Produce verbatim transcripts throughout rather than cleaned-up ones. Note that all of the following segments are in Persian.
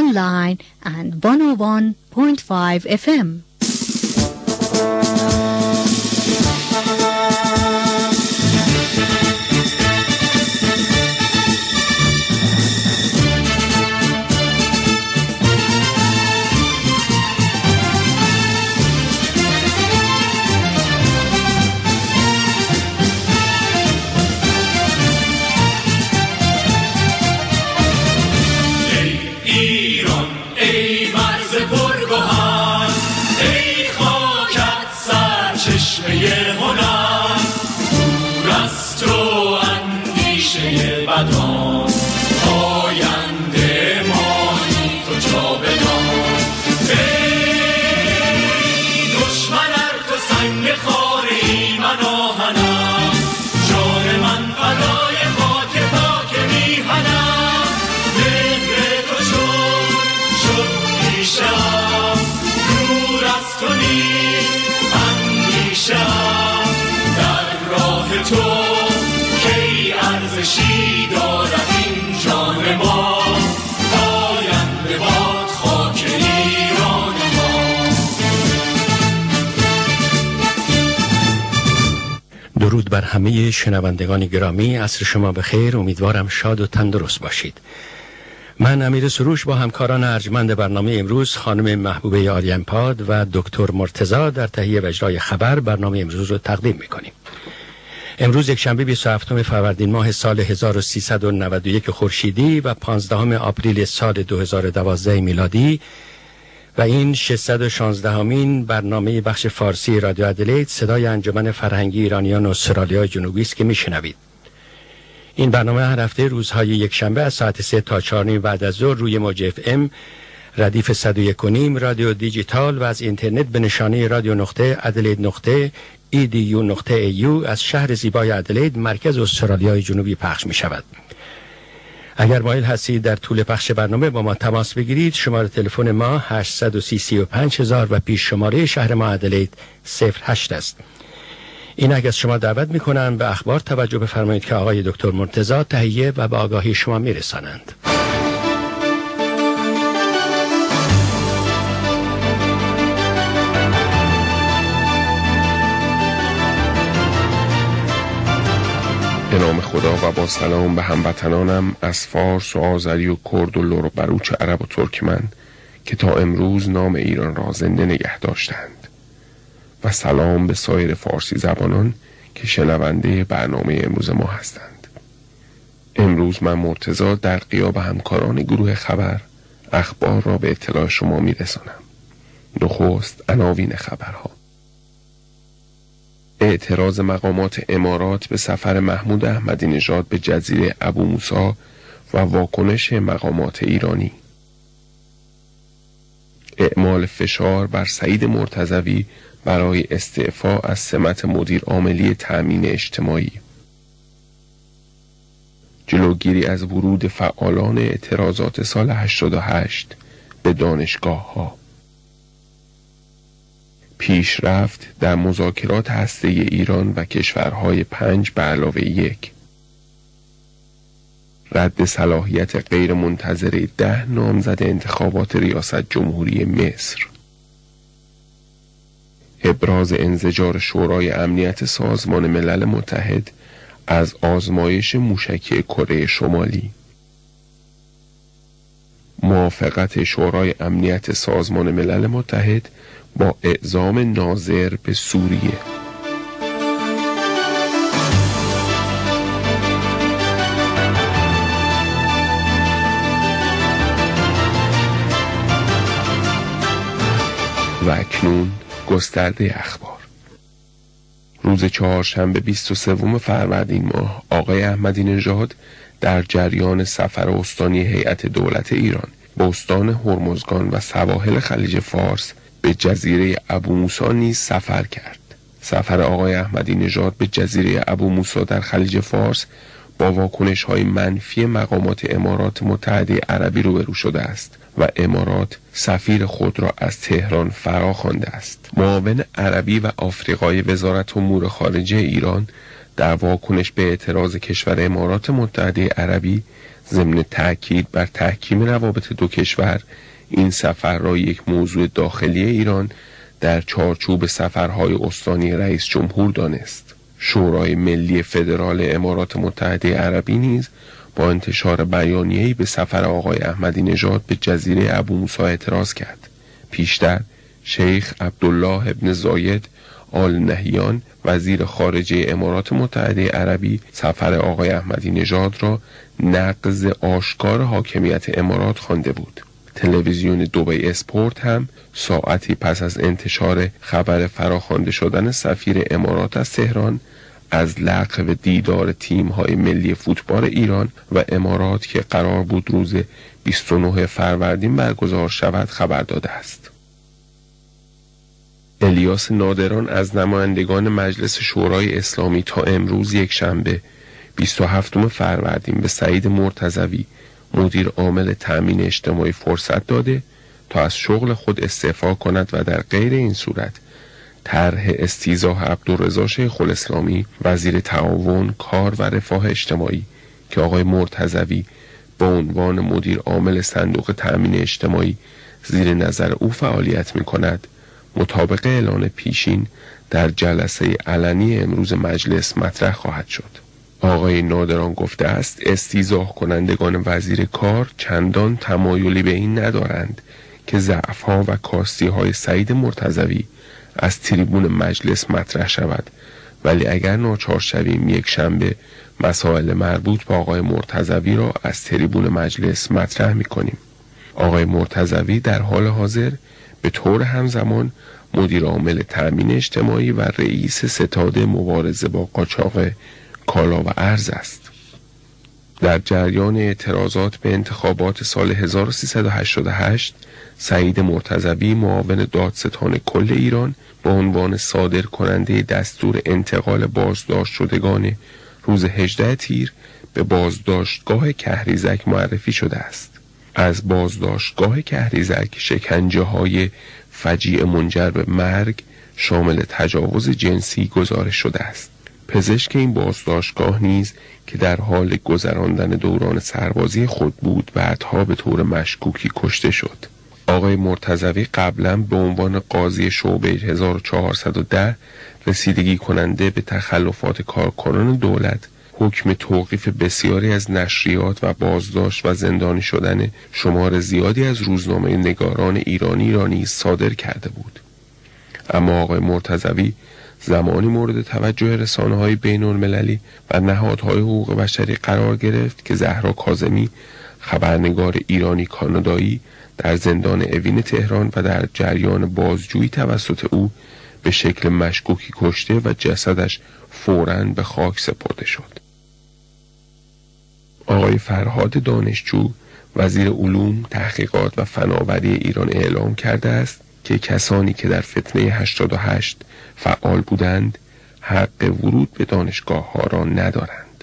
online and one oh one point five F M. درود بر همه شنوندگان گرامی، عصر شما بخیر. امیدوارم شاد و تندرست باشید. من امیر سروش با همکاران ارجمند برنامه امروز، خانم محبوبه آریانپاد و دکتر مرتضی، در تهیه و اجرای خبر برنامه امروز رو تقدیم میکنیم. امروز یک شنبه بیست و هفتم فروردین ماه سال هزار و سیصد و نود و یک خورشیدی و پانزدهم آپریل سال دو هزار و دوازده میلادی و این ششصد و شانزدهمین برنامه بخش فارسی رادیو ادلید، صدای انجمن فرهنگی ایرانیان استرالیای جنوبی است که میشنوید. این برنامه هر هفته روزهای یک شنبه از ساعت سه تا چهار نیم بعد از ظهر روی موج اف ام ردیف صد و یک و نیم رادیو دیجیتال و از اینترنت به نشانه رادیو نقطه ادلید نقطه ای دی یو نقطه ای یو از شهر زیبای ادلید، مرکز استرالیای جنوبی پخش می شود. اگر مایل هستید در طول پخش برنامه با ما تماس بگیرید، شماره تلفن ما هشت سه سه پنج هزار و پیش شماره شهر ما ادلید صفر هشت است. این اگه از شما دعوت میکنن به اخبار توجه بفرمایید که آقای دکتر مرتضی تهیه و به آگاهی شما میرسانند. به نام خدا و با سلام به هموطنانم از فارس و آذری و کرد و لر و بلوچ عرب و ترکمن که تا امروز نام ایران را زنده نگه داشتند، و سلام به سایر فارسی زبانان که شنونده برنامه امروز ما هستند. امروز من مرتضی در غیاب همکاران گروه خبر اخبار را به اطلاع شما میرسانم. نخست عناوین خبرها: اعتراض مقامات امارات به سفر محمود احمدی نژاد به جزیره ابو موسی و واکنش مقامات ایرانی. اعمال فشار بر سعید مرتضوی برای استعفا از سمت مدیر عاملی تأمین اجتماعی. جلوگیری از ورود فعالان اعتراضات سال هشتاد و هشت به دانشگاه ها. پیشرفت در مذاکرات هسته‌ای ایران و کشورهای پنج به علاوه یک. رد صلاحیت غیر منتظره ده نامزد انتخابات ریاست جمهوری مصر. ابراز انزجار شورای امنیت سازمان ملل متحد از آزمایش موشکی کره شمالی. موافقت شورای امنیت سازمان ملل متحد با اعزام ناظر به سوریه. و اکنون گسترده اخبار. روز چهارشنبه بیست و سوم فروردین ماه آقای احمدی نژاد در جریان سفر استانی هیئت دولت ایران به استان هرمزگان و سواحل خلیج فارس به جزیره ابو موسی نیز سفر کرد. سفر آقای احمدی نژاد به جزیره ابو موسی در خلیج فارس با واکنش‌های منفی مقامات امارات متحده عربی روبرو شده است و امارات سفیر خود را از تهران فرا خوانده است. معاون عربی و آفریقای وزارت امور خارجه ایران در واکنش به اعتراض کشور امارات متحده عربی ضمن تأکید بر تحکیم روابط دو کشور، این سفر را یک موضوع داخلی ایران در چارچوب سفرهای استانی رئیس جمهور دانست. شورای ملی فدرال امارات متحده عربی نیز با انتشار بیانیه‌ای به سفر آقای احمدی نژاد به جزیره ابو موسی اعتراض کرد. پیشتر شیخ عبدالله ابن زاید آل نهیان وزیر خارجه امارات متحده عربی سفر آقای احمدی نژاد را نقض آشکار حاکمیت امارات خوانده بود. تلویزیون دبی اسپورت هم ساعتی پس از انتشار خبر فراخوانده شدن سفیر امارات از تهران از لغو دیدار تیم‌های ملی فوتبال ایران و امارات که قرار بود روز بیست و نه فروردین برگزار شود خبر داده است. الیاس نادران از نمایندگان مجلس شورای اسلامی تا امروز یک شنبه بیست و هفتم فروردین به سعید مرتضوی مدیر عامل تأمین اجتماعی فرصت داده تا از شغل خود استعفا کند و در غیر این صورت طرح استیضاح عبدالرضا شیخ الاسلامی وزیر تعاون، کار و رفاه اجتماعی که آقای مرتضوی به عنوان مدیر عامل صندوق تأمین اجتماعی زیر نظر او فعالیت می کند مطابق اعلان پیشین در جلسه علنی امروز مجلس مطرح خواهد شد. آقای نادران گفته است استیضاح کنندگان وزیر کار چندان تمایلی به این ندارند که ضعف‌ها و کاستی‌های سعید مرتضوی از تریبون مجلس مطرح شود، ولی اگر ناچار شویم یک شنبه مسائل مربوط به آقای مرتضوی را از تریبون مجلس مطرح می‌کنیم. آقای مرتضوی در حال حاضر به طور همزمان مدیر عامل تأمین اجتماعی و رئیس ستاد مبارزه با قاچاق کالا و ارز است. در جریان اعتراضات به انتخابات سال هزار و سیصد و هشتاد و هشت سعید مرتضوی معاون دادستان کل ایران به عنوان صادر کننده دستور انتقال بازداشت شدگان روز هجدهم تیر به بازداشتگاه کهریزک معرفی شده است. از بازداشتگاه کهریزک شکنجه های فجیع منجر به مرگ شامل تجاوز جنسی گزارش شده است. پزشک این بازداشتگاه نیز که در حال گذراندن دوران سربازی خود بود بعدها به طور مشکوکی کشته شد. آقای مرتضوی قبلا به عنوان قاضی شعبه هزار و چهارصد و ده رسیدگی کننده به تخلفات کارکنان دولت حکم توقیف بسیاری از نشریات و بازداشت و زندانی شدن شمار زیادی از روزنامه نگاران ایرانی را نیز صادر کرده بود. اما آقای مرتضوی زمانی مورد توجه رسانه‌های بین‌المللی و نهادهای حقوق بشری قرار گرفت که زهرا کاظمی خبرنگار ایرانی کانادایی در زندان اوین تهران و در جریان بازجویی توسط او به شکل مشکوکی کشته و جسدش فوراً به خاک سپرده شد. آقای فرهاد دانشجو وزیر علوم، تحقیقات و فناوری ایران اعلام کرده است که کسانی که در فتنه هشتاد و هشت فعال بودند حق ورود به دانشگاه ها را ندارند.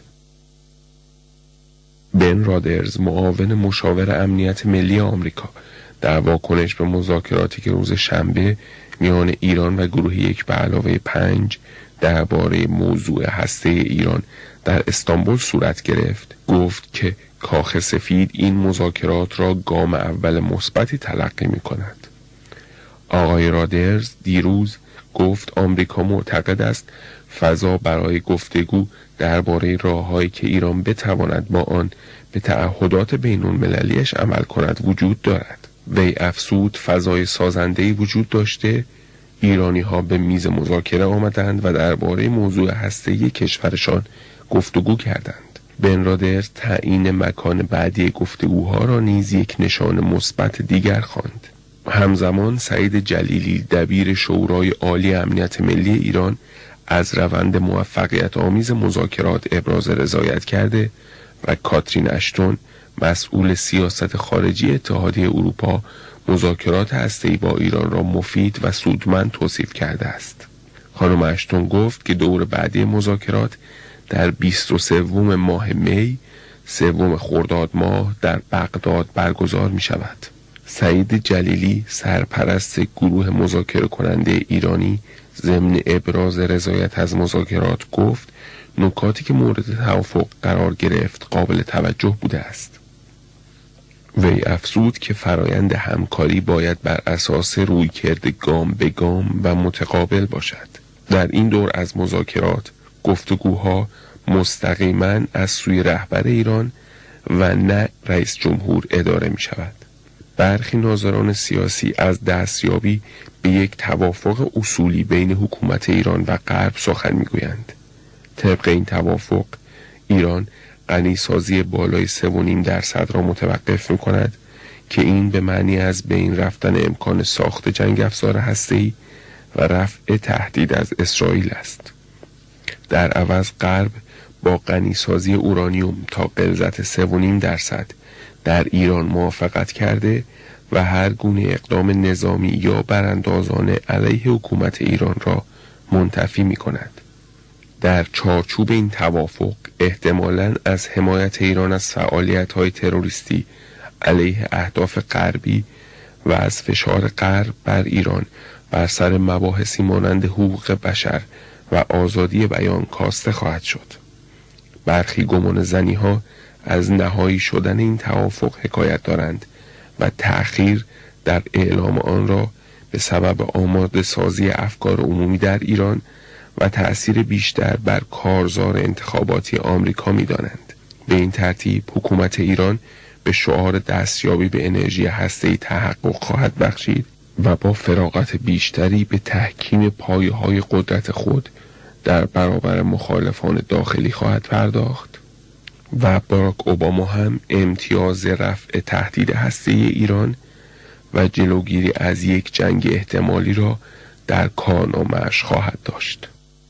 بن رادرز معاون مشاور امنیت ملی آمریکا در واکنش به مذاکراتی که روز شنبه میان ایران و گروه یک به علاوه پنج درباره موضوع هسته ایران در استانبول صورت گرفت گفت که کاخ سفید این مذاکرات را گام اول مثبتی تلقی می کند. آقای رادرز دیروز گفت آمریکا معتقد است فضا برای گفتگو درباره راه‌هایی که ایران بتواند با آن به تعهدات بین‌المللی‌اش عمل کند وجود دارد. وی افزود فضای سازنده‌ای وجود داشته، ایرانی ها به میز مذاکره آمدند و درباره موضوع هسته‌ای کشورشان گفتگو کردند. بن رادرز تعیین مکان بعدی گفتگوها را نیز یک نشان مثبت دیگر خواند. همزمان سعید جلیلی دبیر شورای عالی امنیت ملی ایران از روند موفقیت آمیز مذاکرات ابراز رضایت کرده و کاترین اشتون مسئول سیاست خارجی اتحادیه اروپا مذاکرات هسته‌ای با ایران را مفید و سودمند توصیف کرده است. خانم اشتون گفت که دور بعدی مذاکرات در بیست و سوم ماه می، سوم خرداد ماه در بغداد برگزار می شود. سعید جلیلی سرپرست گروه مذاکره کننده ایرانی ضمن ابراز رضایت از مذاکرات گفت نکاتی که مورد توافق قرار گرفت قابل توجه بوده است. وی افزود که فرایند همکاری باید بر اساس رویکرد گام به گام و متقابل باشد. در این دور از مذاکرات، گفتگوها مستقیما از سوی رهبر ایران و نه رئیس جمهور اداره می شود. برخی ناظران سیاسی از دستیابی به یک توافق اصولی بین حکومت ایران و غرب سخن می گویند. طبق این توافق، ایران غنیسازی بالای سه و نیم درصد را متوقف می کند که این به معنی از بین رفتن امکان ساخت جنگ افزار هسته‌ای و رفع تهدید از اسرائیل است. در عوض غرب با غنیسازی اورانیوم تا غلظت سه و نیم درصد در ایران موافقت کرده و هر گونه اقدام نظامی یا براندازانه علیه حکومت ایران را منتفی می کند. در چارچوب این توافق احتمالاً از حمایت ایران از فعالیت‌های تروریستی علیه اهداف غربی و از فشار غرب بر ایران بر سر مباحثی مانند حقوق بشر و آزادی بیان کاسته خواهد شد. برخی گمان زنی ها از نهایی شدن این توافق حکایت دارند و تأخیر در اعلام آن را به سبب آماده سازی افکار عمومی در ایران و تأثیر بیشتر بر کارزار انتخاباتی آمریکا می دانند. به این ترتیب حکومت ایران به شعار دستیابی به انرژی هسته‌ای تحقق خواهد بخشید و با فراغت بیشتری به تحکیم پایه‌های قدرت خود در برابر مخالفان داخلی خواهد پرداخت و باراک اوباما هم امتیاز رفع تهدید هسته‌ای ایران و جلوگیری از یک جنگ احتمالی را در کارنامه‌اش خواهد داشت.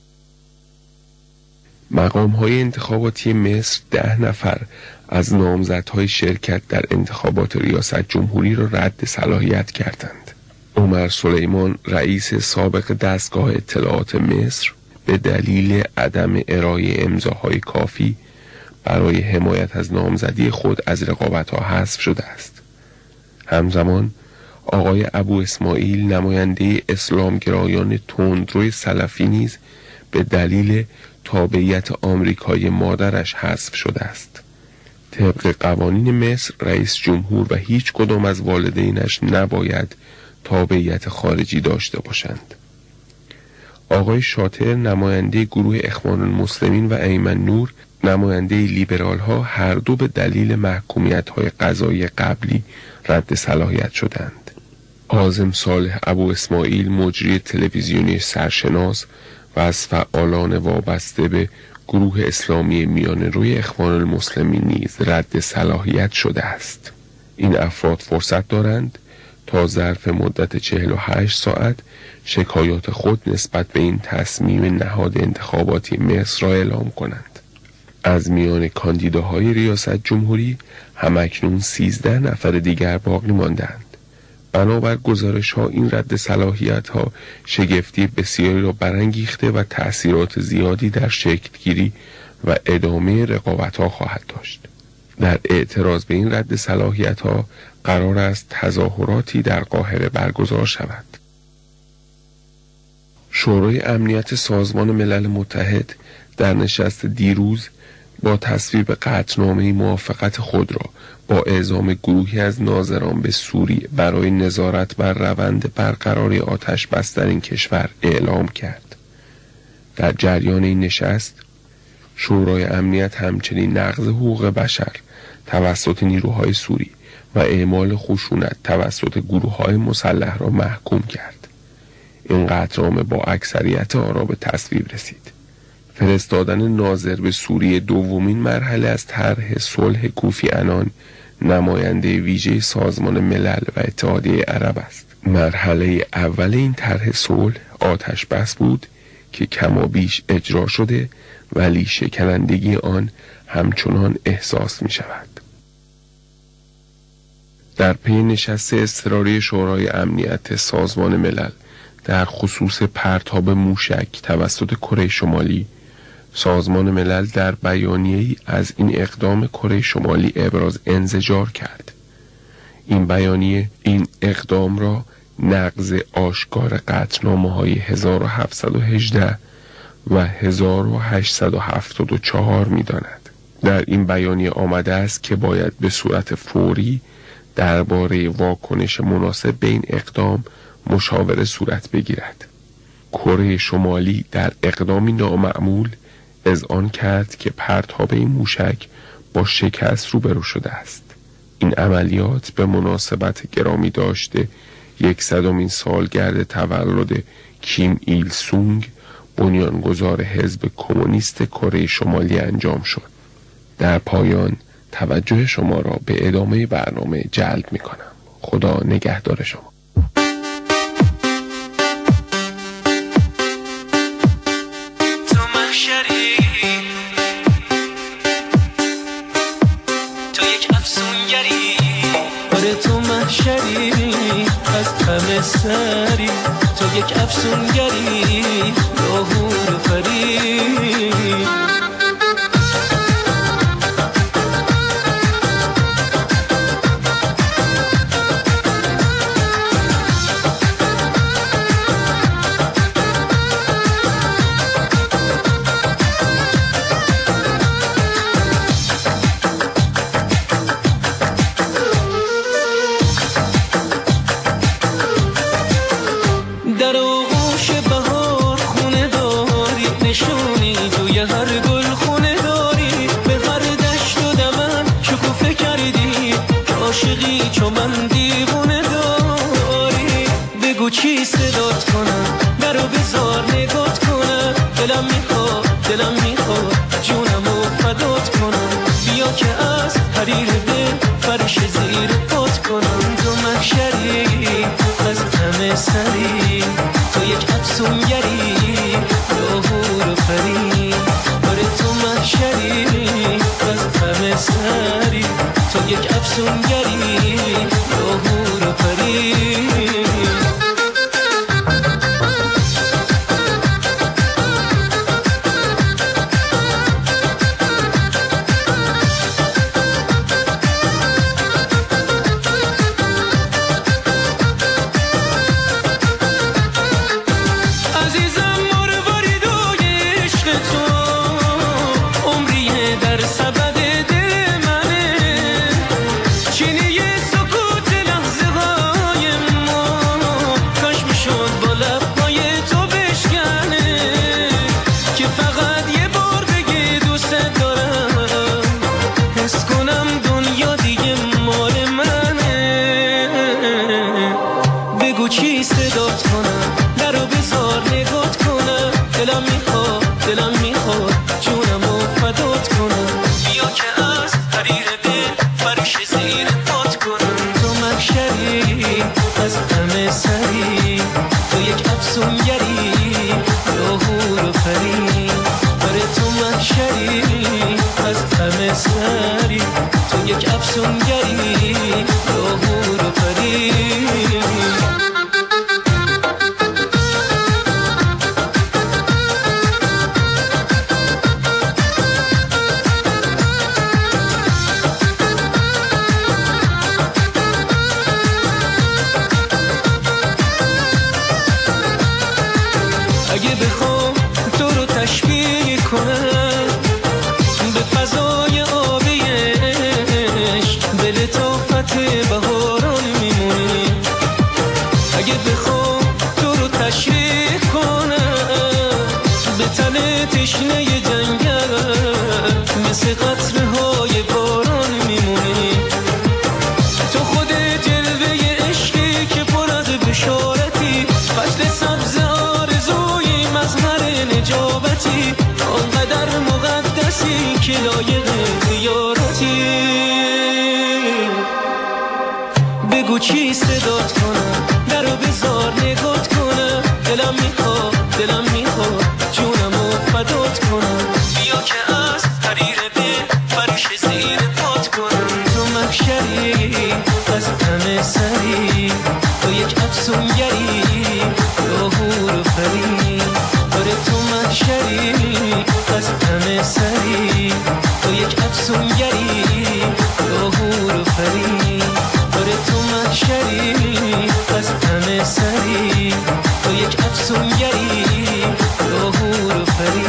مقام‌های انتخاباتی مصر ده نفر از نامزدهای شرکت در انتخابات ریاست جمهوری را رد صلاحیت کردند. عمر سلیمان رئیس سابق دستگاه اطلاعات مصر به دلیل عدم ارائه امضاهای کافی برای حمایت از نامزدی خود از رقابت‌ها حذف شده است. همزمان آقای ابو اسماعیل نماینده اسلامگرایان تندروی سلفی نیز به دلیل تابعیت آمریکای مادرش حذف شده است. طبق قوانین مصر رئیس جمهور و هیچ کدام از والدینش نباید تابعیت خارجی داشته باشند. آقای شاطر نماینده گروه اخوان المسلمین و ایمن نور نماینده لیبرال ها هر دو به دلیل محکومیت های قضایی قبلی رد صلاحیت شدند. عاظم صالح ابو اسماعیل مجری تلویزیونی سرشناس و از فعالان وابسته به گروه اسلامی میانه روی اخوان المسلمین نیز رد صلاحیت شده است. این افراد فرصت دارند تا ظرف مدت چهل و هشت ساعت شکایات خود نسبت به این تصمیم نهاد انتخاباتی مصر را اعلام کنند. از میان کاندیداهای ریاست جمهوری همکنون سیزده نفر دیگر باقی ماندند. بنابر گزارش ها این رد صلاحیت ها شگفتی بسیاری را برانگیخته و تأثیرات زیادی در شکلگیری و ادامه رقابت ها خواهد داشت. در اعتراض به این رد صلاحیت ها قرار است تظاهراتی در قاهره برگزار شود. شورای امنیت سازمان ملل متحد در نشست دیروز با تصویب قطعنامه موافقت خود را با اعزام گروهی از ناظران به سوریه برای نظارت بر روند برقراری آتش بس در این کشور اعلام کرد. در جریان این نشست شورای امنیت همچنین نقض حقوق بشر توسط نیروهای سوری و اعمال خشونت توسط گروه‌های مسلح را محکوم کرد. این قطعنامه با اکثریت آرا به تصویب رسید. فرستادن ناظر به سوریه دومین مرحله از طرح صلح کوفی عنان نماینده ویژه سازمان ملل و اتحادیه عرب است. مرحله اول این طرح صلح آتش بس بود که کما بیش اجرا شده ولی شکنندگی آن همچنان احساس می شود. در پی نشست اضطراری شورای امنیت سازمان ملل در خصوص پرتاب موشک توسط کره شمالی، سازمان ملل در بیانیه‌ای از این اقدام کره شمالی ابراز انزجار کرد. این بیانیه این اقدام را نقض آشکار قطعنامه‌های هزار و هفتصد و هجده و هزار و هشتصد و هفتاد و چهار می داند. در این بیانیه آمده است که باید به صورت فوری درباره واکنش مناسب به این اقدام مشاوره صورت بگیرد. کره شمالی در اقدامی نامعمول اذعان کرد که پرتاب این موشک با شکست روبرو شده است. این عملیات به مناسبت گرامی داشته یکصدمین سالگرد تولد کیم ایل سونگ، بنیانگذار حزب کمونیست کره شمالی انجام شد. در پایان توجه شما را به ادامه برنامه جلب می کنم. خدا نگهدار شما. تو محشری، تو یک افسونگری، آره تو محشری از همه سری، تو یک افسونگری لاهور پری. در آغوش بهار خونه داری، نشونی توی هر گل خونه داری، به هر دشت و دمن شکوفه کردی که عاشقی چو من دیوونه داری. بگو چی صدات کنم، درو بذار نگات کنم، دلم میخواد دلم میخواد جونمو فدات کنم، بیا که از حریر دل فرش زیر پات کنم. تو محشری از همه سری، تو یک افسونگری لاهور پری، آره تو محشری از همه سری، تو یک افسونگری لاهور پری. سری، تو یک افسونگری لاهور پری. اگه بخوام تو رو تشبیه کنم به فضای آبی عشق، به لطافت بهاران میمونی. اگه بخوام تو رو تشریح کنم به تن تشنه جنگل، مثل قطره های باران میمونی. تو خود جلوه عشقی که پر از بشارتی، فصل سبز آرزوی مظهر نجابتی، آنقدر مقدسی که لایق زیارتی. بگو چی صدات کنم، درو بذار نگات کنم، دلم میخواد دلم میخواد جونمو فدات کنم، بیا که از حریر دل فرش زیر پات کنم. تو محشری از همه سری، تو یک افسونگری لاهور پری، آره تو محشری از همه سری، تو یک افسونگری لاهور پری، آره تو محشری از همه سری، تو یک افسونگری لاهور پری.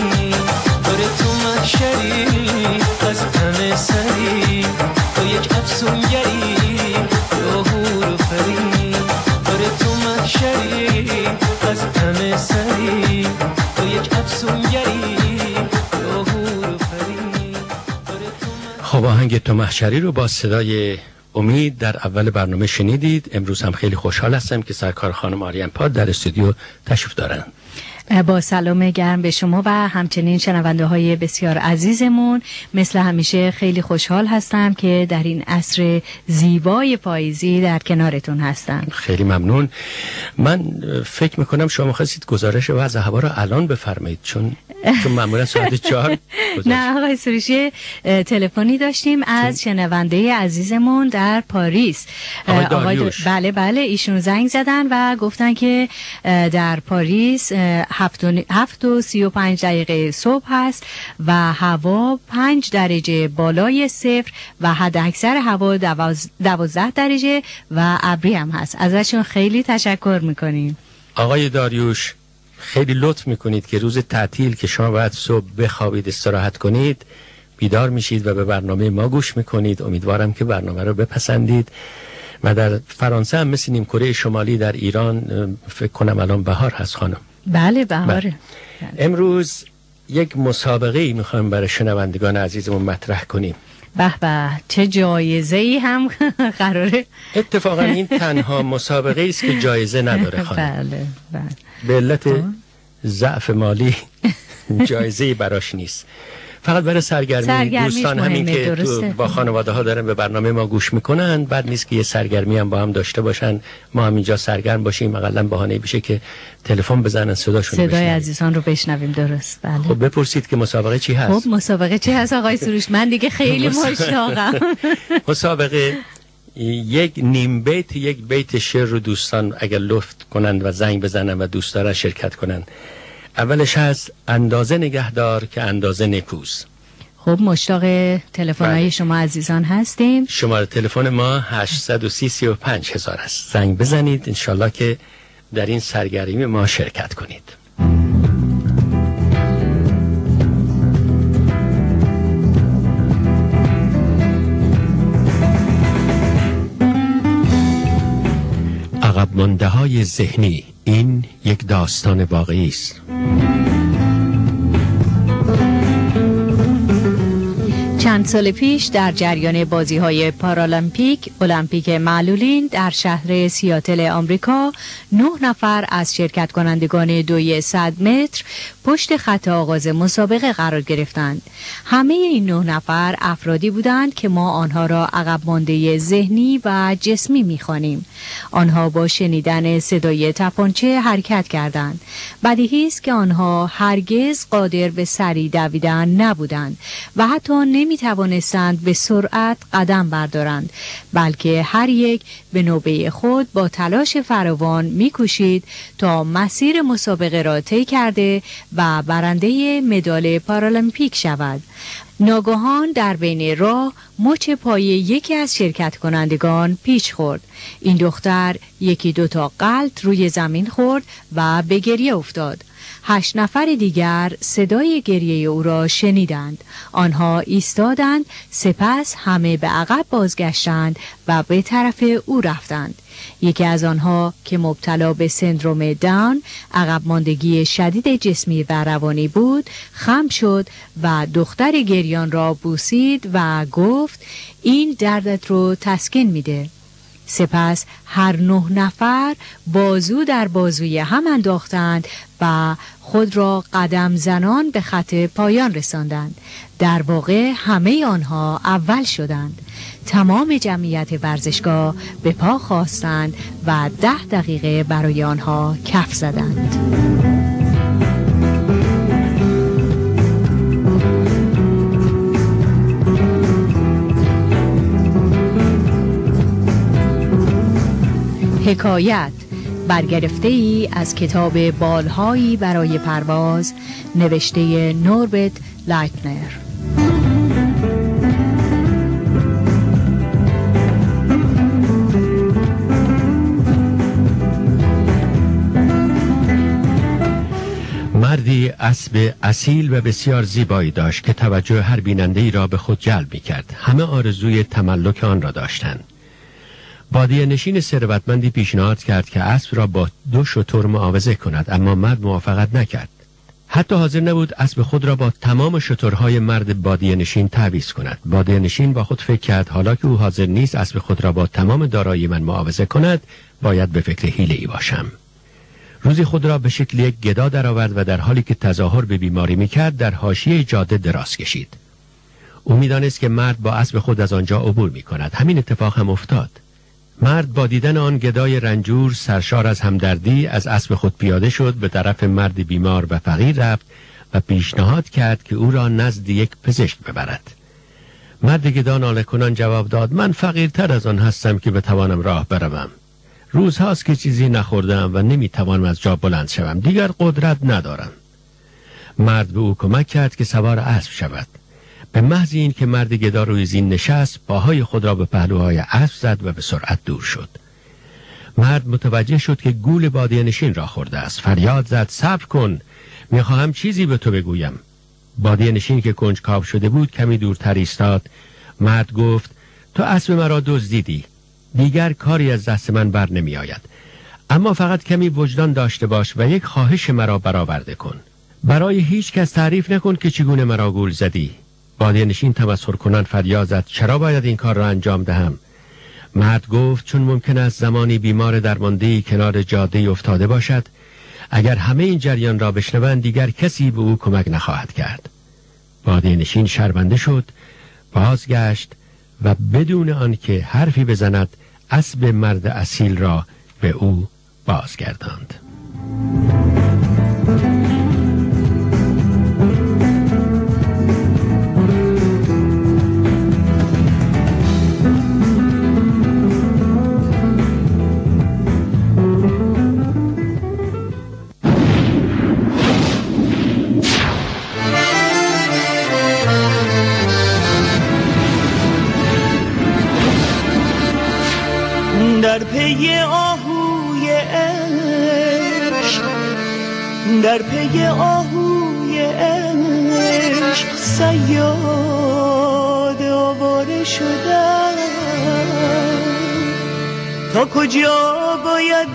گتو محشری رو با صدای امید در اول برنامه شنیدید. امروز هم خیلی خوشحال هستم که سرکار خانم آریان پاد در استودیو تشریف دارن. با سلام گرم به شما و همچنین شنونده های بسیار عزیزمون. مثل همیشه خیلی خوشحال هستم که در این عصر زیبای پاییزی در کنارتون هستم. خیلی ممنون. من فکر میکنم شما خواستید گزارش وضع هوا رو الان بفرمایید، چون چون معمولا ساعت چهار. نه آقای سروشی، تلفنی داشتیم از شنونده عزیزمون در پاریس. آقای آقای داریوش. بله بله ایشون زنگ زدن و گفتن که در پاریس هفت و, هفت و سی و پنج دقیقه صبح هست و هوا پنج درجه بالای صفر و حد اکثر هوا دواز... دوازده درجه و ابری هم هست. ازشون خیلی تشکر میکنیم. آقای داریوش، خیلی لطف میکنید که روز تعطیل که شما باید صبح بخوابید استراحت کنید بیدار میشید و به برنامه ما گوش میکنید. امیدوارم که برنامه رو بپسندید. و در فرانسه هم مثل نیم کره شمالی در ایران فکر کنم الان بهار هست خانم. بله بهاره. امروز یک مسابقه ای میخوایم برای شنوندگان عزیزمون مطرح کنیم. به به، چه جایزه ای هم قراره. اتفاقا این تنها مسابقه است که جایزه نداره خانم. بله بله. به علت ضعف مالی جایزه براش نیست، فقط برای سرگرمی. سرگرمیش دوستان همین مهمه، که تو درسته. با خانواده ها دارن به برنامه ما گوش میکنن، بعد نیست که یه سرگرمی هم با هم داشته باشن، ما هم اینجا سرگرم باشیم، اقلا بهانه بشه که تلفن بزنن صداشون رو صدای بشنویم. عزیزان رو بشنویم. درست بله. خب بپرسید که مسابقه چی هست. خب مسابقه چی هست آقای سروش؟ من دیگه خیلی مشتاقم. مسابقه یک نیم بیت یک بیت شعر رو دوستان اگر لطف کنند و زنگ بزنن و دوست دارن شرکت کنن. اولش هست اندازه نگهدار که اندازه نکوست. خب مشتاق تلفن‌های بله. شما عزیزان هستیم. شماره تلفن ما هشت سه صفر سی و پنج هزار است. زنگ بزنید انشالله که در این سرگرمی ما شرکت کنید. عقب مانده های ذهنی، این یک داستان واقعی است. چند سال پیش در جریان بازی‌های پارالمپیک المپیک معلولین در شهر سیاتل آمریکا نه نفر از شرکت کنندگان دوی صد متر پشت خط آغاز مسابقه قرار گرفتند. همه این نه نفر افرادی بودند که ما آنها را عقب مانده ذهنی و جسمی می‌خوانیم. آنها با شنیدن صدای تپانچه حرکت کردند. بدیهی است که آنها هرگز قادر به سری دویدن نبودند و حتی نمی توانستند به سرعت قدم بردارند، بلکه هر یک به نوبه خود با تلاش فراوان می‌کوشید تا مسیر مسابقه را طی کرده و برنده مدال پارالمپیک شود. ناگهان در بین راه مچ پای یکی از شرکت کنندگان پیچ خورد. این دختر یکی دوتا غلط روی زمین خورد و به گریه افتاد. هشت نفر دیگر صدای گریه او را شنیدند. آنها ایستادند، سپس همه به عقب بازگشتند و به طرف او رفتند. یکی از آنها که مبتلا به سندروم داون، عقب ماندگی شدید جسمی و روانی بود، خم شد و دختر گریان را بوسید و گفت این دردت رو تسکین میده. سپس هر نه نفر بازو در بازوی هم انداختند و خود را قدم زنان به خط پایان رساندند. در واقع همه آنها اول شدند. تمام جمعیت ورزشگاه به پا خاستند و ده دقیقه برای آنها کف زدند. حکایت برگرفته ای از کتاب بالهایی برای پرواز نوشته نوربرت لایتنر. مردی اسب اصیل و بسیار زیبایی داشت که توجه هر بیننده‌ای را به خود جلب می‌کرد. همه آرزوی تملک آن را داشتند. بادیه نشین ثروتمندی پیشنهاد کرد که اسب را با دو شتر معاوضه کند، اما مرد موافقت نکرد. حتی حاضر نبود اسب خود را با تمام شترهای مرد بادیه نشین تعویض کند. بادیه نشین با خود فکر کرد حالا که او حاضر نیست اسب خود را با تمام دارایی من معاوضه کند، باید به فکر حیله‌ای باشم. روزی خود را به شکل یک گدا درآورد و در حالی که تظاهر به بیماری میکرد در حاشیه جاده دراز کشید. او میدانست که مرد با اسب خود از آنجا عبور میکند. همین اتفاق هم افتاد. مرد با دیدن آن گدای رنجور سرشار از همدردی از اسب خود پیاده شد، به طرف مرد بیمار و فقیر رفت و پیشنهاد کرد که او را نزد یک پزشک ببرد. مرد گدا ناله کنان جواب داد: من فقیرتر از آن هستم که بتوانم راه بروم. روزهاست که چیزی نخوردم و نمیتوانم از جا بلند شوم. دیگر قدرت ندارم. مرد به او کمک کرد که سوار اسب شود. به محض این که مرد گدا روی زین نشست، پاهای خود را به پهلوهای اسب زد و به سرعت دور شد. مرد متوجه شد که گول بادیه نشین را خورده است. فریاد زد: صبر کن، میخواهم چیزی به تو بگویم. بادیه نشین که کنجکاو شده بود کمی دورتر ایستاد. مرد گفت: تو اسب مرا دزدیدی. دیگر کاری از دست من بر نمی آید. اما فقط کمی وجدان داشته باش و یک خواهش مرا برآورده کن. برای هیچ کس تعریف نکن که چگونه مرا گول زدی. بادیه نشین تمسخر کنان فریاد زد: چرا باید این کار را انجام دهم؟ مرد گفت: چون ممکن است زمانی بیمار درمانده‌ای کنار جاده افتاده باشد. اگر همه این جریان را بشنوند دیگر کسی به او کمک نخواهد کرد. بادیه نشین شرمنده شد، بازگشت و بدون آنکه حرفی بزند اسب مرد اصیل را به او بازگرداند. در پی آهوی عشق، در پی آهوی عشق صیاد آواره شدم. تا کجا باید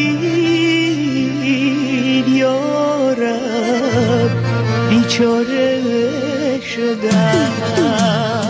دوید یارب، بیچاره شدم.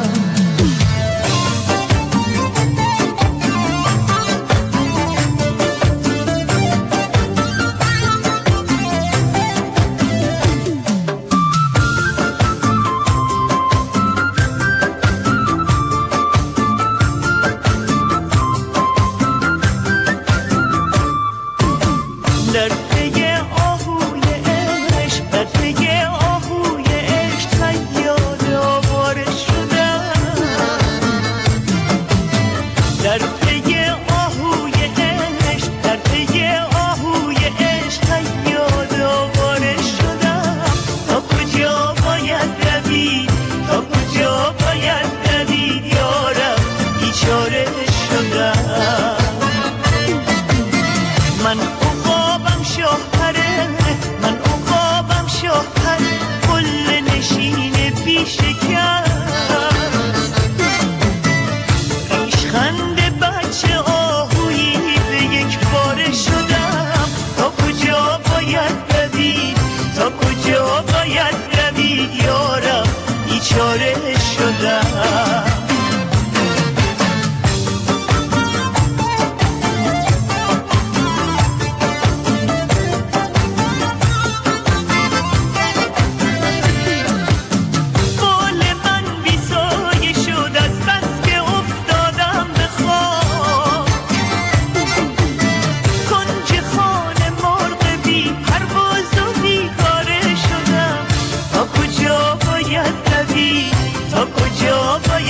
تا کجا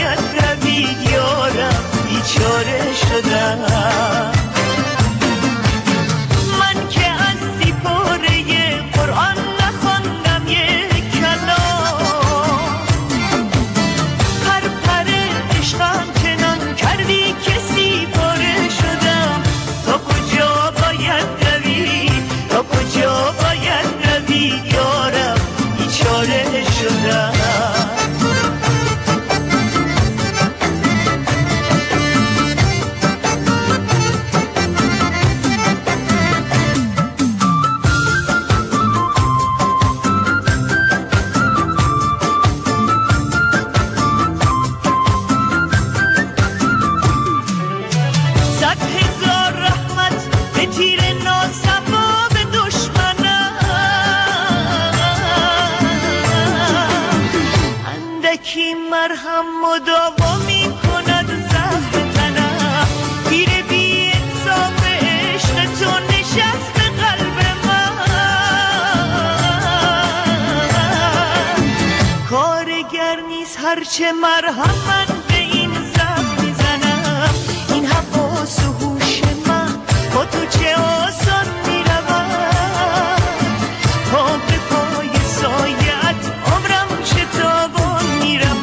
هرچه مرهم من به این زخم میزنم، این حواس و هوش من با تو چه آسان میروم، تا به پای سایت عمرم چه تابان میروم.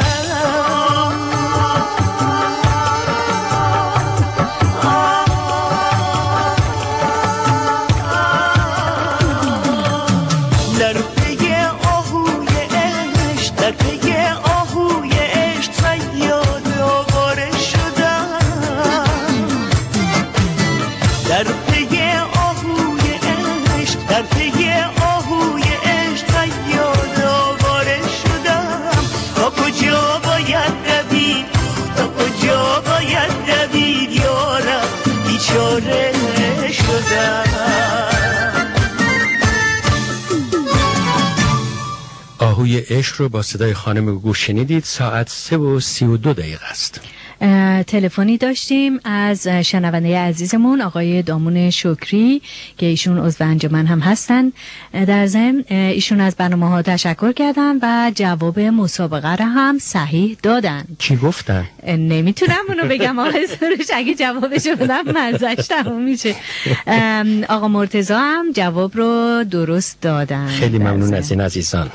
در پی آهوی عشق، در پی آهوی عشق صیاد آواره شدم، در پی آهوی عشق، در پی آهوی عشق صیاد آواره شدم. تا کجا باید دوید، تا کجا باید دوید یارم، بیچاره شدم. آهوی عشق رو با صدای خانم گوش شنیدید. ساعت سه و سی و دو دقیقه است. تلفنی داشتیم از شنونده عزیزمون آقای دامون شکری که ایشون عضو انجمن هم هستن. در ضمن ایشون از برنامه ها تشکر کردن و جواب مسابقه را هم صحیح دادن. چی گفتن؟ نمیتونم اونو بگم آقای سروش، اگه جوابشو بدم مزهش تموم میشه. آقا مرتضی هم جواب رو درست دادن. خیلی ممنون از این عزیزان.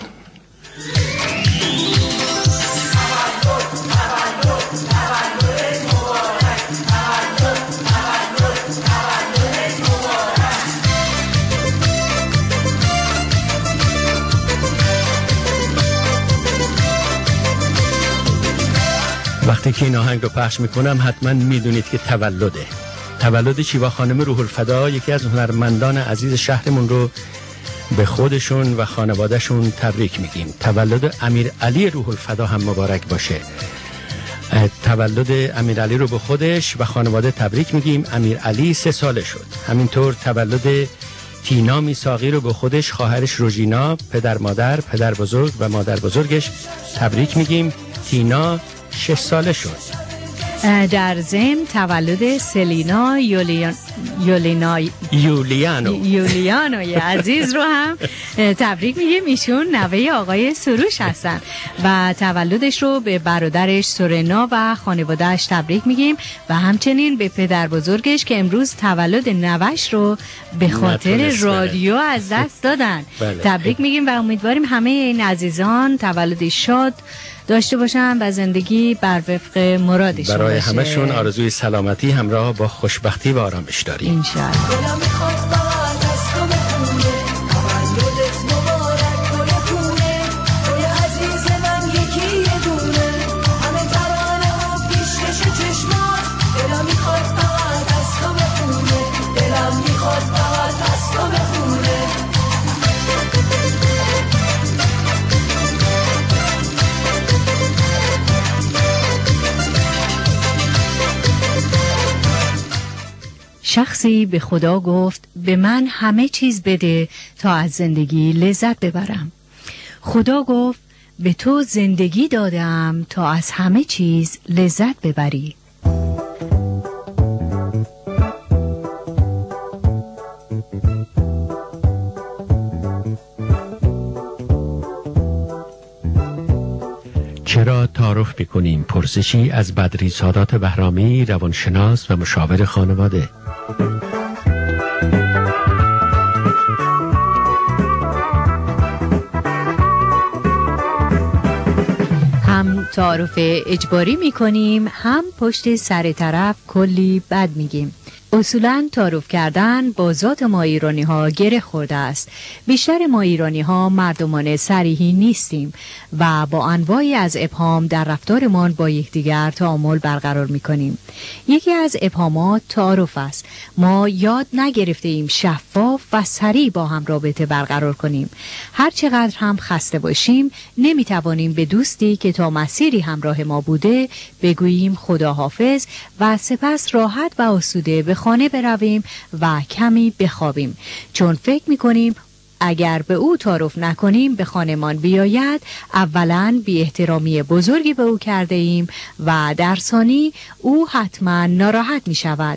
وقتی که این آهنگ رو پخش میکنم حتما میدونید که تولده تولد شیوا خانم روح الفدا، یکی از هنرمندان عزیز شهرمون رو به خودشون و خانوادهشون تبریک میگیم. تولد امیر علی روح الفدا هم مبارک باشه. تولد امیر علی رو به خودش و خانواده تبریک میگیم. امیر علی سه ساله شد. همینطور تولد تینا میساقی رو به خودش، خواهرش روژینا، پدر مادر، پدر بزرگ و مادر بزرگش تبریک میگیم. تینا شش ساله شد. در ضمن تولد سلینا یولیان یولینای یولیانو یولیانوی عزیز رو هم تبریک میگیم. ایشون نوه آقای سروش هستن و تولدش رو به برادرش سورنا و خانواده‌اش تبریک میگیم و همچنین به پدر بزرگش که امروز تولد نوش رو به خاطر رادیو از دست دادن. بله. تبریک میگیم و امیدواریم همه این عزیزان تولدی شاد داشته باشن و زندگی بر وفق مرادشون برای باشه. همشون آرزوی سلامتی همراه با خوشبختی و آرامش داریم انشاءالله. شخصی به خدا گفت به من همه چیز بده تا از زندگی لذت ببرم. خدا گفت به تو زندگی دادم تا از همه چیز لذت ببری. چرا تعارف می‌کنیم؟ پرسشی از بدری سادات بهرامی، روانشناس و مشاور خانواده. هم تعارف اجباری می‌کنیم، هم پشت سر طرف کلی بد میگیم. اصولاً تعارف کردن با ذات ما ایرانی ها گره خورده است. بیشتر ما ایرانی ها مردمان صریحی نیستیم و با انواعی از ابهام در رفتارمان با یکدیگر تعامل برقرار می کنیم. یکی از ابهامات تعارف است. ما یاد نگرفته ایم شفاف و صریح با هم رابطه برقرار کنیم. هر چقدر هم خسته باشیم نمی توانیم به دوستی که تا مسیری همراه ما بوده بگوییم خداحافظ و سپس راحت و آسوده به خانه برویم و کمی بخوابیم، چون فکر می‌کنیم اگر به او تعارف نکنیم به خانمان بیاید اولاً بی احترامی بزرگی به او کرده ایم و در ثانی او حتما ناراحت می شود.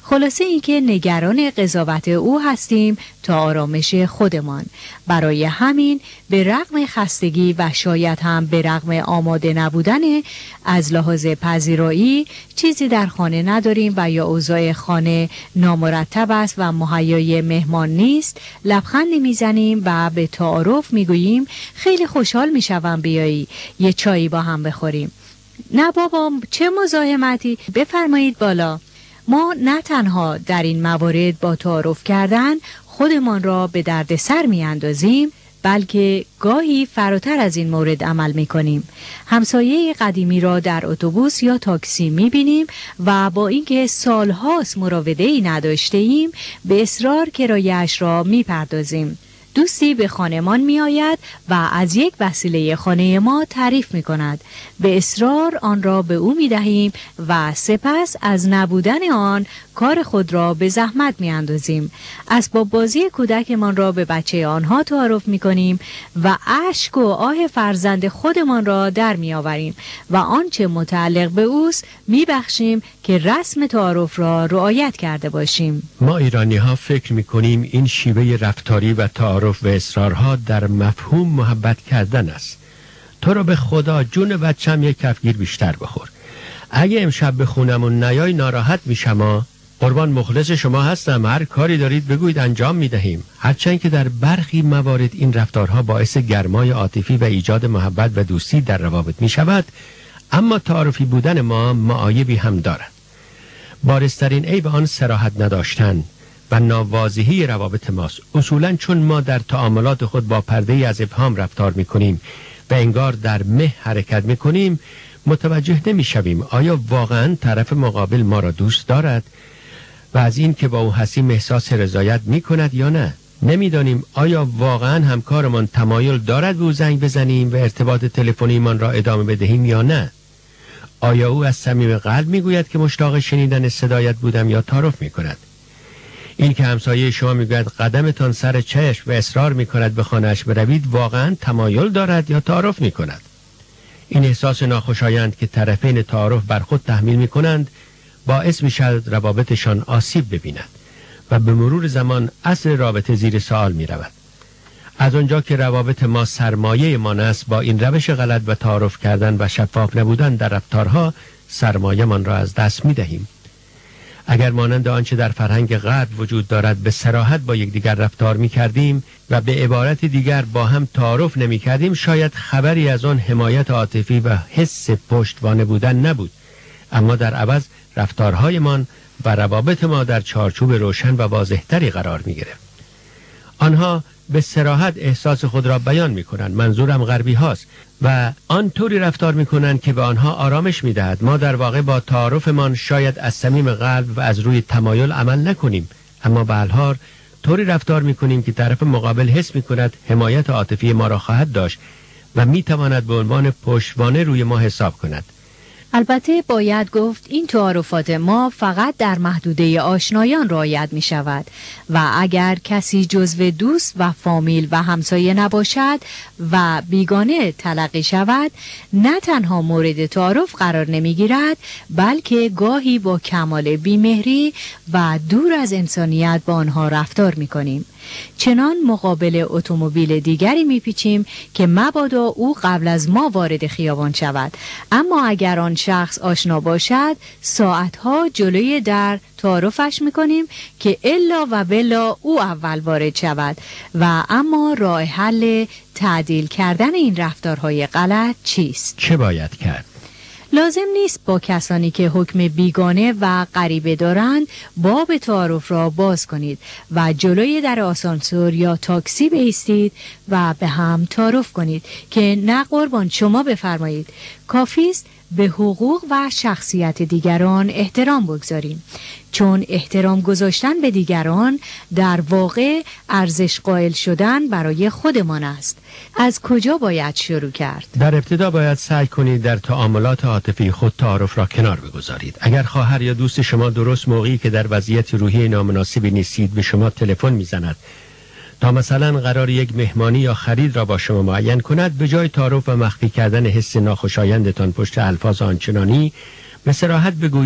خلاصه اینکه نگران قضاوت او هستیم تا آرامش خودمان. برای همین به رغم خستگی و شاید هم به رغم آماده نبودن از لحاظ پذیرایی چیزی در خانه نداریم و یا اوضاع خانه نامرتب است و مهیای مهمان نیست، لبخندی میزنیم و به تعارف میگوییم خیلی خوشحال میشوم بیایی یه چایی با هم بخوریم. نه بابا چه مزاحمتی، بفرمایید بالا. ما نه تنها در این موارد با تعارف کردن خودمان را به درد سر می اندازیم، بلکه گاهی فراتر از این مورد عمل می کنیم. همسایه قدیمی را در اتوبوس یا تاکسی می بینیم و با اینکه سالهاست مراوده ای نداشته ایم به اصرار کرایه‌اش را می پردازیم. دوستی به خانمان می آید و از یک وسیله خانه ما تعریف می کند. به اصرار آن را به او می دهیم و سپس از نبودن آن کار خود را به زحمت می اندازیم. اسباب بازی کودکمان را به بچه آنها تعارف می کنیم و اشک و آه فرزند خودمان را در می آوریم و آنچه متعلق به اوست می بخشیم که رسم تعارف را رعایت کرده باشیم. ما ایرانی ها فکر می کنیم این شیوه رفتاری و تعارف و اصرارها در مفهوم محبت کردن است. تو رو به خدا جون بچم یک کفگیر بیشتر بخور. اگه امشب به خونمون نیای ناراحت میشم. قربان مخلص شما هستم، هر کاری دارید بگویید انجام میدهیم. هرچند که در برخی موارد این رفتارها باعث گرمای عاطفی و ایجاد محبت و دوستی در روابط میشود، اما تعارفی بودن ما معایبی هم دارد. بارزترین عیب آن صراحت نداشتن و ناواضحی روابط ماست. اصولا چون ما در تعاملات خود با پرده از ابهام رفتار میکنیم و انگار در مه حرکت میکنیم، متوجه نمیشویم آیا واقعا طرف مقابل ما را دوست دارد و از این که با او هستیم احساس رضایت میکند یا نه. نمیدانیم آیا واقعا همکارمان تمایل دارد به او زنگ بزنیم و ارتباط تلفنیمان را ادامه بدهیم یا نه. آیا او از صمیم قلب میگوید که مشتاق شنیدن صدایت بودم یا تعارف میکند. این که همسایه شما میگوید قدمتان سر چشم و اصرار میکند به خانه‌اش بروید، واقعا تمایل دارد یا تعارف میکند. این احساس ناخوشایند که طرفین تعارف بر خود تحمیل میکنند باعث میشود روابطشان آسیب ببیند و به مرور زمان اصل رابطه زیر سوال میرود. از آنجا که روابط ما سرمایه ما است، با این روش غلط و تعارف کردن و شفاف نبودن در رفتارها سرمایه من را از دست میدهیم. اگر مانند آنچه در فرهنگ غرب وجود دارد به صراحت با یکدیگر رفتار می‌کردیم و به عبارت دیگر با هم تعارف نمی‌کردیم، شاید خبری از آن حمایت عاطفی و حس پشتوانه بودن نبود، اما در عوض رفتارهایمان و روابط ما در چارچوب روشن و واضح‌تری قرار می‌گرفت. آنها به صراحت احساس خود را بیان می‌کنند، منظورم غربی هاست، و آنطوری رفتار می‌کنند که به آنها آرامش می‌دهد. ما در واقع با تعارفمان شاید از صمیم قلب و از روی تمایل عمل نکنیم، اما به هر حال طوری رفتار می‌کنیم که طرف مقابل حس می‌کند حمایت عاطفی ما را خواهد داشت و می‌تواند به عنوان پشتوانه روی ما حساب کند. البته باید گفت این تعارفات ما فقط در محدوده آشنایان رعایت می شود و اگر کسی جزو دوست و فامیل و همسایه نباشد و بیگانه تلقی شود، نه تنها مورد تعارف قرار نمی گیرد، بلکه گاهی با کمال بیمهری و دور از انسانیت با آنها رفتار می کنیم. چنان مقابل اتومبیل دیگری میپیچیم که مبادا او قبل از ما وارد خیابان شود، اما اگر آن شخص آشنا باشد ساعتها جلوی در تعارفش میکنیم که الا و بلا او اول وارد شود. و اما راه حل تعدیل کردن این رفتارهای غلط چیست؟ چه باید کرد؟ لازم نیست با کسانی که حکم بیگانه و غریبه دارند باب تعارف را باز کنید و جلوی در آسانسور یا تاکسی بایستید و به هم تعارف کنید که نه قربان شما بفرمایید. کافی است به حقوق و شخصیت دیگران احترام بگذاریم، چون احترام گذاشتن به دیگران در واقع ارزش قائل شدن برای خودمان است. از کجا باید شروع کرد؟ در ابتدا باید سعی کنید در تعاملات عاطفی خود تعارف را کنار بگذارید. اگر خواهر یا دوست شما درست موقعی که در وضعیت روحی نامناسبی نیستید به شما تلفن میزند تا مثلا قرار یک مهمانی یا خرید را با شما معین کند، به جای تعارف و مخفی کردن حس ناخوشایندتان پشت الفاظ آنچنانی، به صراحت بگویید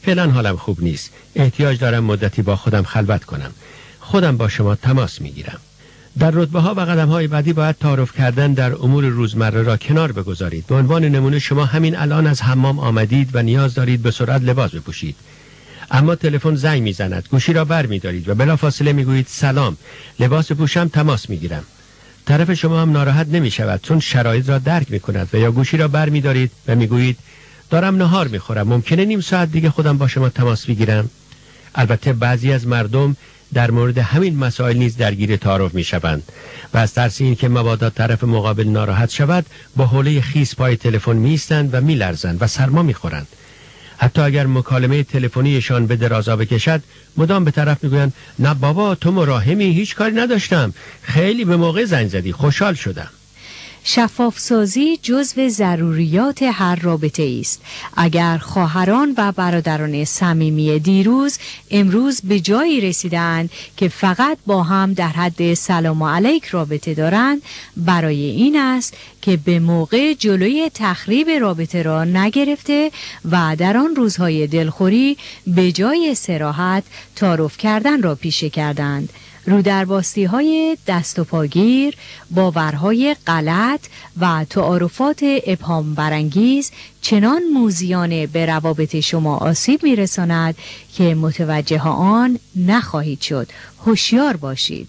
فعلا حالم خوب نیست. احتیاج دارم مدتی با خودم خلوت کنم. خودم با شما تماس میگیرم. در رتبه ها و قدم های بعدی باید تعارف کردن در امور روزمره را کنار بگذارید. به عنوان نمونه شما همین الان از حمام آمدید و نیاز دارید به سرعت لباس بپوشید. اما تلفن زنگ میزند، گوشی را بر می‌دارید و بلافاصله میگویید سلام، لباس بپوشم تماس میگیرم. طرف شما هم ناراحت نمیشود چون شرایط را درک میکند و یا گوشی را بر می‌دارید و میگویید دارم نهار میخورم، ممکنه نیم ساعت دیگه خودم با شما تماس بگیرم. البته بعضی از مردم در مورد همین مسائل نیز درگیر تعارف میشوند و از ترس این که مبادا طرف مقابل ناراحت شود با حوله خیس پای تلفن میایستند و میلرزند و سرما میخورند. حتی اگر مکالمه تلفنیشان به درازا بکشد مدام به طرف میگویند نه بابا تو مراهمی، هیچ کاری نداشتم، خیلی به موقع زنگ زدی، خوشحال شدم. شفاف سازی جزو ضروریات هر رابطه است. اگر خواهران و برادران صمیمی دیروز امروز به جایی رسیدند که فقط با هم در حد سلام علیک رابطه دارند، برای این است که به موقع جلوی تخریب رابطه را نگرفته و در آن روزهای دلخوری به جای استراحت تعارف کردن را پیشه کردند. رودرباستی های دست و پاگیر، باورهای غلط و تعارفات ابهام برانگیز چنان موذیانه به روابط شما آسیب میرساند که متوجه آن نخواهید شد. هوشیار باشید.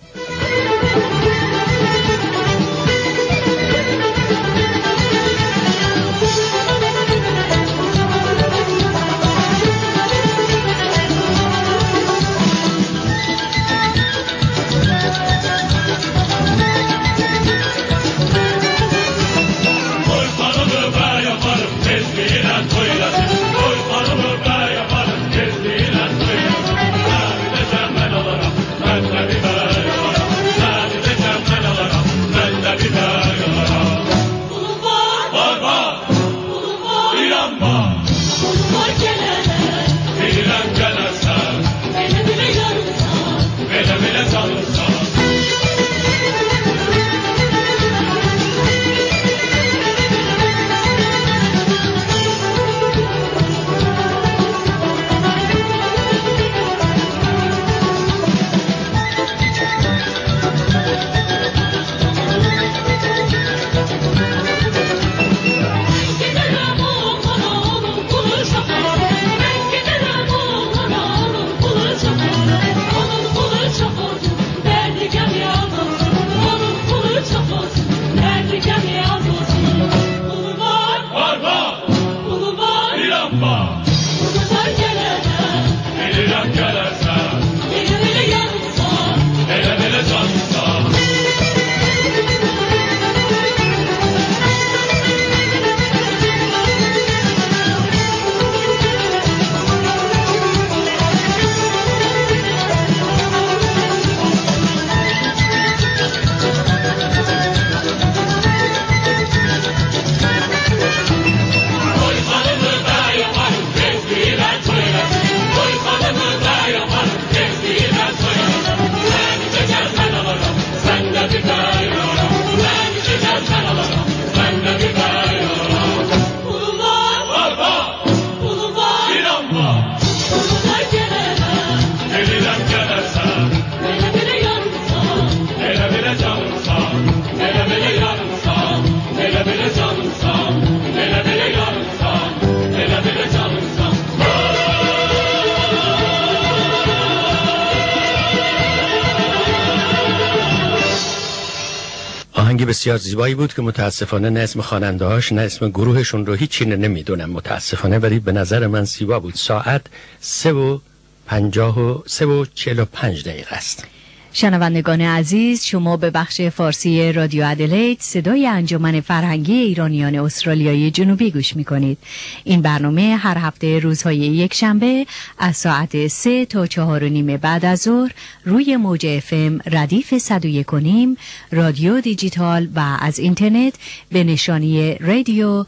آهنگ بسیار زیبایی بود که متاسفانه نه اسم خواننده‌هاش نه اسم گروهشون رو هیچی نمیدونم متاسفانه، ولی به نظر من زیبا بود. ساعت سه و پنجاه و سه و چهل و پنج دقیقه است. شنوندگان عزیز، شما به بخش فارسی رادیو ادلید صدای انجمن فرهنگی ایرانیان استرالیای جنوبی گوش می کنید. این برنامه هر هفته روزهای یک شنبه از ساعت سه تا چهار و نیم بعد از ظهر روی موج اف ام ردیف صد و یک و نیم، رادیو دیجیتال و از اینترنت به نشانی رادیو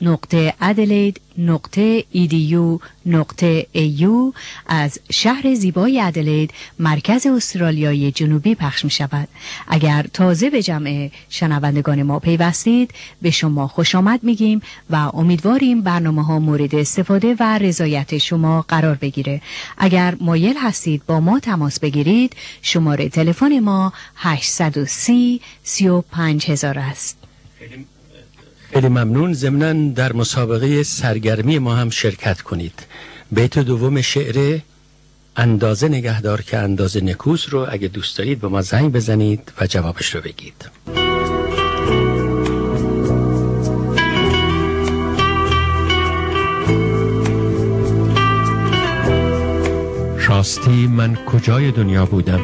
نقطه ادلید نقطه ایدیو نقطه ایو از شهر زیبای ادلید مرکز استرالیای جنوبی پخش می شود. اگر تازه به جمع شنوندگان ما پیوستید به شما خوش آمد میگیم و امیدواریم برنامه ها مورد استفاده و رضایت شما قرار بگیره. اگر مایل هستید با ما تماس بگیرید شماره تلفن ما هشتصد و سی سی و پنج هزار است. خیلی ممنون. ضمناً در مسابقه سرگرمی ما هم شرکت کنید. بیت دوم شعر اندازه نگهدار که اندازه نکوس رو اگه دوست دارید به ما زنگ بزنید و جوابش رو بگید. راستی من کجای دنیا بودم؟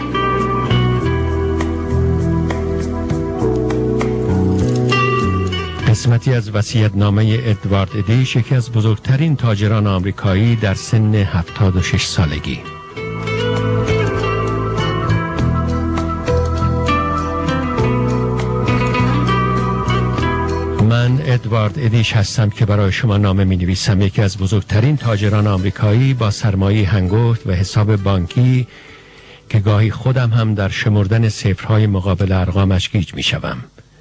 قسمتی از وصیت‌نامه ادوارد ادیش، یکی از بزرگترین تاجران آمریکایی در سن هفتاد و شش سالگی. من ادوارد ادیش هستم که برای شما نامه می نویسم. یکی از بزرگترین تاجران آمریکایی با سرمایه هنگفت و حساب بانکی که گاهی خودم هم در شمردن صفرهای مقابل ارقامش گیج می شوم.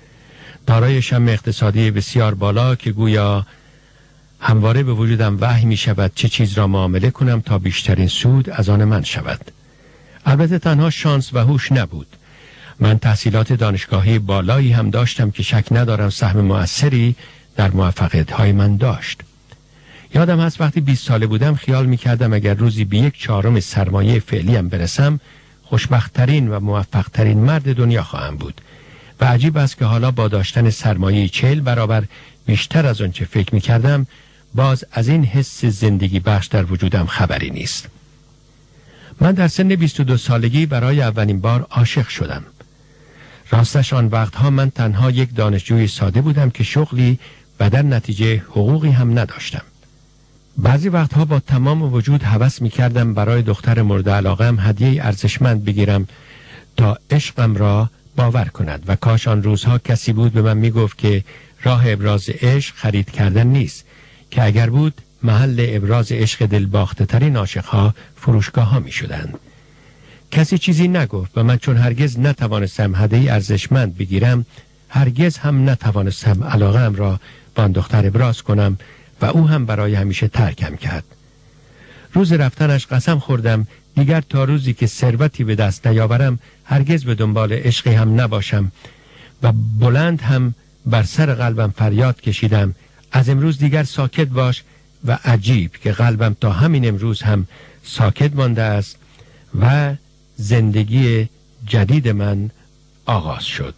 دارای شم اقتصادی بسیار بالا که گویا همواره به وجودم وحی می شود چه چیز را معامله کنم تا بیشترین سود از آن من شود. البته تنها شانس و هوش نبود. من تحصیلات دانشگاهی بالایی هم داشتم که شک ندارم سهم مؤثری در موفقیت‌های من داشت. یادم هست وقتی بیست ساله بودم خیال می کردم اگر روزی به یک چهارم سرمایه فعلیم برسم خوشبخت‌ترین و موفق‌ترین مرد دنیا خواهم بود. و عجیب است که حالا با داشتن سرمایه چهل برابر بیشتر از آنچه فکر می کردم باز از این حس زندگی بخش در وجودم خبری نیست. من در سن بیست و دو سالگی برای اولین بار عاشق شدم. راستش آن وقتها من تنها یک دانشجوی ساده بودم که شغلی و در نتیجه حقوقی هم نداشتم. بعضی وقتها با تمام وجود هوس می کردم برای دختر مورد علاقم هدیه ارزشمند بگیرم تا عشقم را باور کند و کاش آن روزها کسی بود به من می گفت که راه ابراز عشق خرید کردن نیست، که اگر بود محل ابراز عشق دلباخته ترین عاشقها فروشگاه ها می شدند. کسی چیزی نگفت و من چون هرگز نتوانستم هدیه ارزشمند بگیرم هرگز هم نتوانستم علاقه‌ام را با آن دختر ابراز کنم و او هم برای همیشه ترکم کرد. روز رفتنش قسم خوردم دیگر تا روزی که ثروتی به دست نیاورم هرگز به دنبال عشقی هم نباشم و بلند هم بر سر قلبم فریاد کشیدم از امروز دیگر ساکت باش و عجیب که قلبم تا همین امروز هم ساکت مانده است و زندگی جدید من آغاز شد.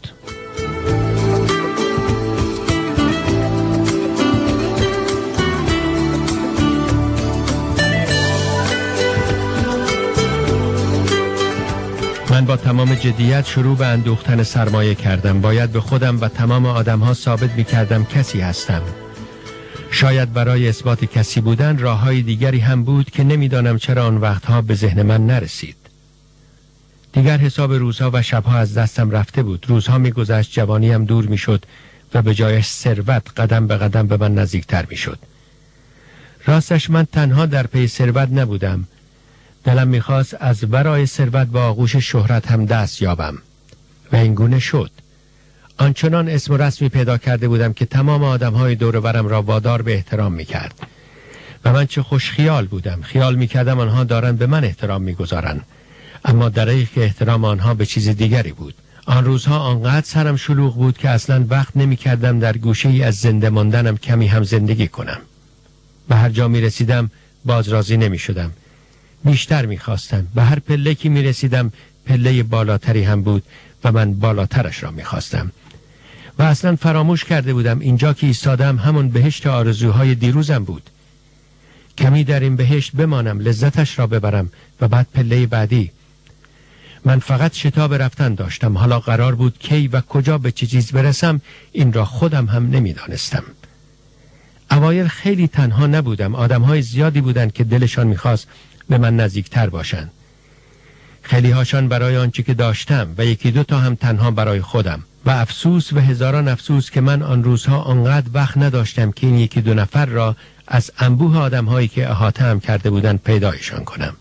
من با تمام جدیت شروع به اندوختن سرمایه کردم. باید به خودم و تمام آدم‌ها ثابت می‌کردم کسی هستم. شاید برای اثبات کسی بودن راه‌های دیگری هم بود که نمی‌دانم چرا آن وقتها به ذهن من نرسید. دیگر حساب روزها و شبها از دستم رفته بود. روزها می‌گذشت، جوانیم دور می‌شد و به جایش ثروت قدم به قدم به من نزدیکتر می‌شد. راستش من تنها در پی ثروت نبودم. دلم میخواست از برای ثروت با آغوش شهرت هم دست یابم و اینگونه شد. آنچنان اسم و رسمی پیدا کرده بودم که تمام آدم‌های دور و برم را وادار به احترام میکرد و من چه خوش خیال بودم. خیال میکردم آنها دارن به من احترام میگذارن، اما در حقیقت احترام آنها به چیز دیگری بود. آن روزها آنقدر سرم شلوغ بود که اصلا وقت نمیکردم در گوشه‌ای از زنده ماندنم کمی هم زندگی کنم. به هر جا میرسیدم باز راضی نمیشدم، بیشتر میخواستم. به هر پله که میرسیدم پله بالاتری هم بود و من بالاترش را میخواستم و اصلا فراموش کرده بودم اینجا که ایستادم همون بهشت آرزوهای دیروزم بود. کمی در این بهشت بمانم، لذتش را ببرم و بعد پله بعدی. من فقط شتاب رفتن داشتم. حالا قرار بود کی و کجا به چه چیز برسم این را خودم هم نمیدانستم. اوایل خیلی تنها نبودم. آدمهای زیادی بودند که دلشان میخواست به من نزدیکتر باشند. خیلی هاشان برای آنچه که داشتم و یکی دو تا هم تنها برای خودم. و افسوس و هزاران افسوس که من آن روزها آنقدر وقت نداشتم که این یکی دو نفر را از انبوه آدم‌هایی که احاطه هم کرده بودند پیدایشان کنم.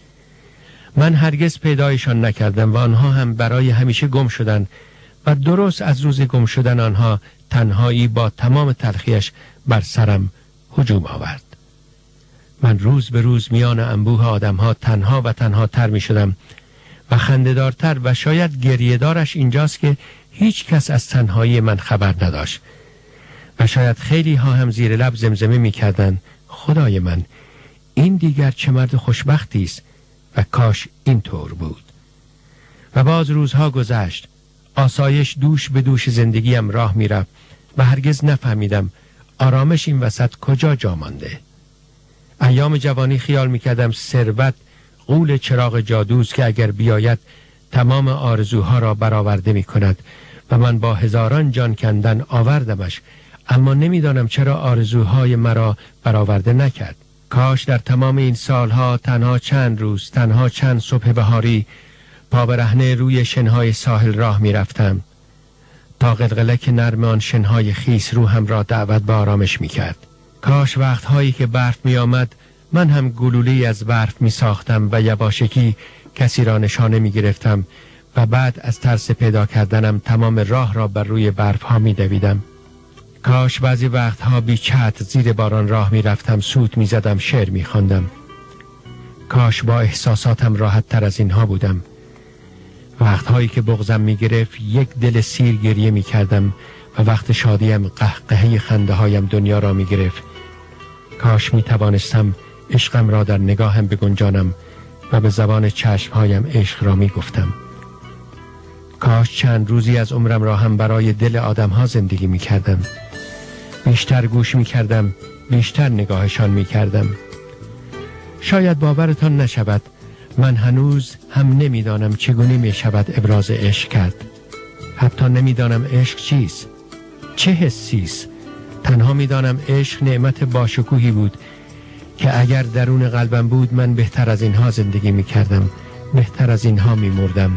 من هرگز پیدایشان نکردم و آنها هم برای همیشه گم شدند و درست از روز گم شدن آنها تنهایی با تمام تلخیش بر سرم هجوم آورد. من روز به روز میان انبوه آدم‌ها تنها و تنها تر می شدم و خنده‌دارتر و شاید گریه‌دارش اینجاست که هیچ کس از تنهایی من خبر نداشت و شاید خیلی ها هم زیر لب زمزمه می کردن خدای من این دیگر چه مرد خوشبختی است و کاش این طور بود. و باز روزها گذشت، آسایش دوش به دوش زندگیم راه می رفت و هرگز نفهمیدم آرامش این وسط کجا جا مانده. ایام جوانی خیال می کردم ثروت غول چراغ جادوست که اگر بیاید تمام آرزوها را برآورده می کند و من با هزاران جان کندن آوردمش، اما نمیدانم چرا آرزوهای مرا برآورده نکرد. کاش در تمام این سالها تنها چند روز، تنها چند صبح بهاری پا برهنه روی شنهای ساحل راه می رفتم تا قلقلک نرم آن شنهای خیس روحم را دعوت به آرامش می کرد. کاش وقتهایی که برف می آمد من هم گلولی از برف می ساختم و یواشکی کسی را نشانه می گرفتم و بعد از ترس پیدا کردنم تمام راه را بر روی برف ها می دویدم. کاش بعضی وقتها بی چتر زیر باران راه می رفتم، سوت می زدم، شعر می خواندم. کاش با احساساتم راحت تر از اینها بودم. وقتهایی که بغضم می گرفت یک دل سیر گریه می کردم و وقت شادیم قهقهه خنده هایم دنیا را می گرفت. کاش می توانستم عشقم را در نگاهم بگنجانم و به زبان چشمهایم عشق را می گفتم. کاش چند روزی از عمرم را هم برای دل آدمها زندگی می کردم. بیشتر گوش می کردم، بیشتر نگاهشان می کردم. شاید باورتان نشود، من هنوز هم نمیدانم چگونه می شود ابراز عشق کرد. حتی نمیدانم عشق چیست، چه حسیست. تنها میدانم عشق نعمت باشکوهی بود که اگر درون قلبم بود من بهتر از اینها زندگی می کردم، بهتر از اینها می مردم.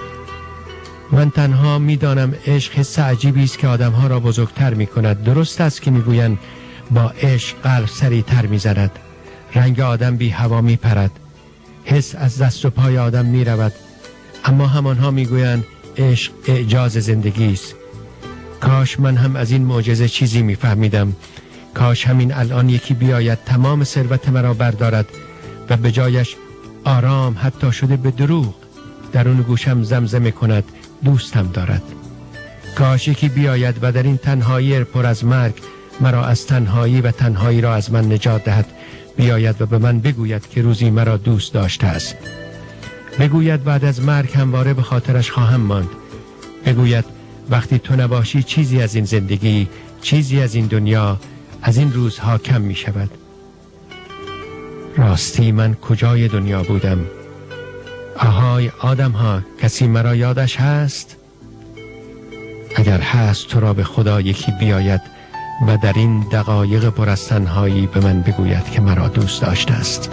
من تنها میدانم عشق حس عجیبی است که آدمها را بزرگتر می کند. درست است که میگویند با عشق قلب سریعتر می زند، رنگ آدم بی هوا می پرد، حس از دست و پای آدم می رود. اما همانها میگویند عشق اعجاز زندگی است. کاش من هم از این معجزه چیزی می فهمیدم. کاش همین الان یکی بیاید تمام ثروت مرا بردارد و به جایش آرام حتی شده به دروغ درون گوشم زمزمه کند دوستم دارد. کاش یکی بیاید و در این تنهایی پر از مرگ مرا از تنهایی و تنهایی را از من نجات دهد، بیاید و به من بگوید که روزی مرا دوست داشته است، بگوید بعد از مرگ همواره به خاطرش خواهم ماند، بگوید وقتی تو نباشی چیزی از این زندگی، چیزی از این دنیا، از این روزها کم می شود. راستی من کجای دنیا بودم؟ آهای آدم ها، کسی مرا یادش هست؟ اگر هست تو را به خدا یکی بیاید و در این دقایق پر از تنهایی به من بگوید که مرا دوست داشته است.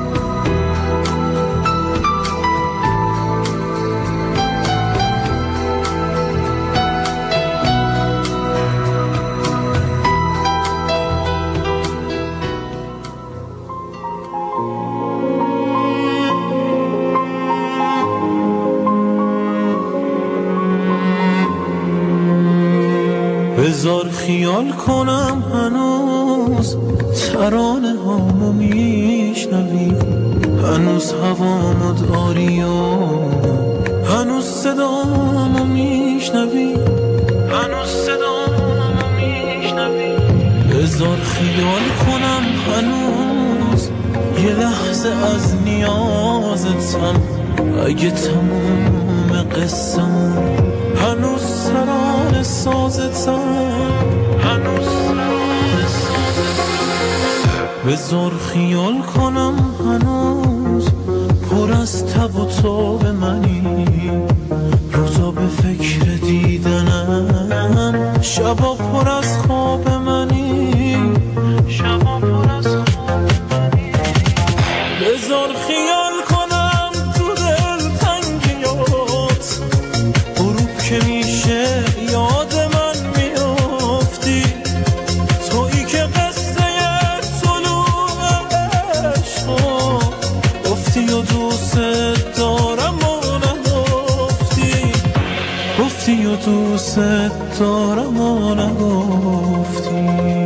بذار خیال کنم هنوز ترانه هامو میشنوی، هنوز هوامو داری و هنوز صدامو میشنوی، هنوز صدامو میشنوی. بذار خیال کنم هنوز یه لحظه از نیازتم، اگه تموم قصه‌مون هنوز سران سازتم، هنوز سران سازتم. بذار خیال کنم هنوز پر از تب و تاب منی، روزا به فکر دیدنم، شبا پر از خواب منی، شبا پر از خواب منی. بذار خیال کنم تو دل تنگیات غروب که میشه و دوست دارم و نگفتی.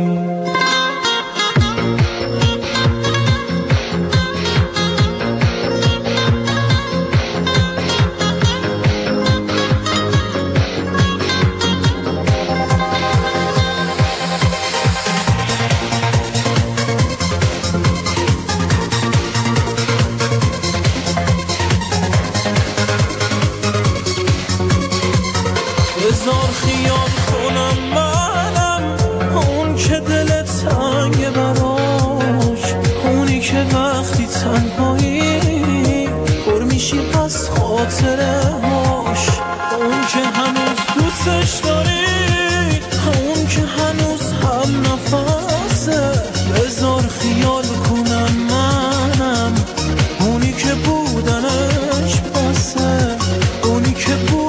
بذار خیال کنم منم اون که دلت تنگ براش، اونی که وقتی تنهایی پر میشی از خاطره هاش، اون که هنوز دوستش داری، اون که هنوز هم نفسه. بذار خیال کنم منم اونی که بودنش بسه، اونی که بود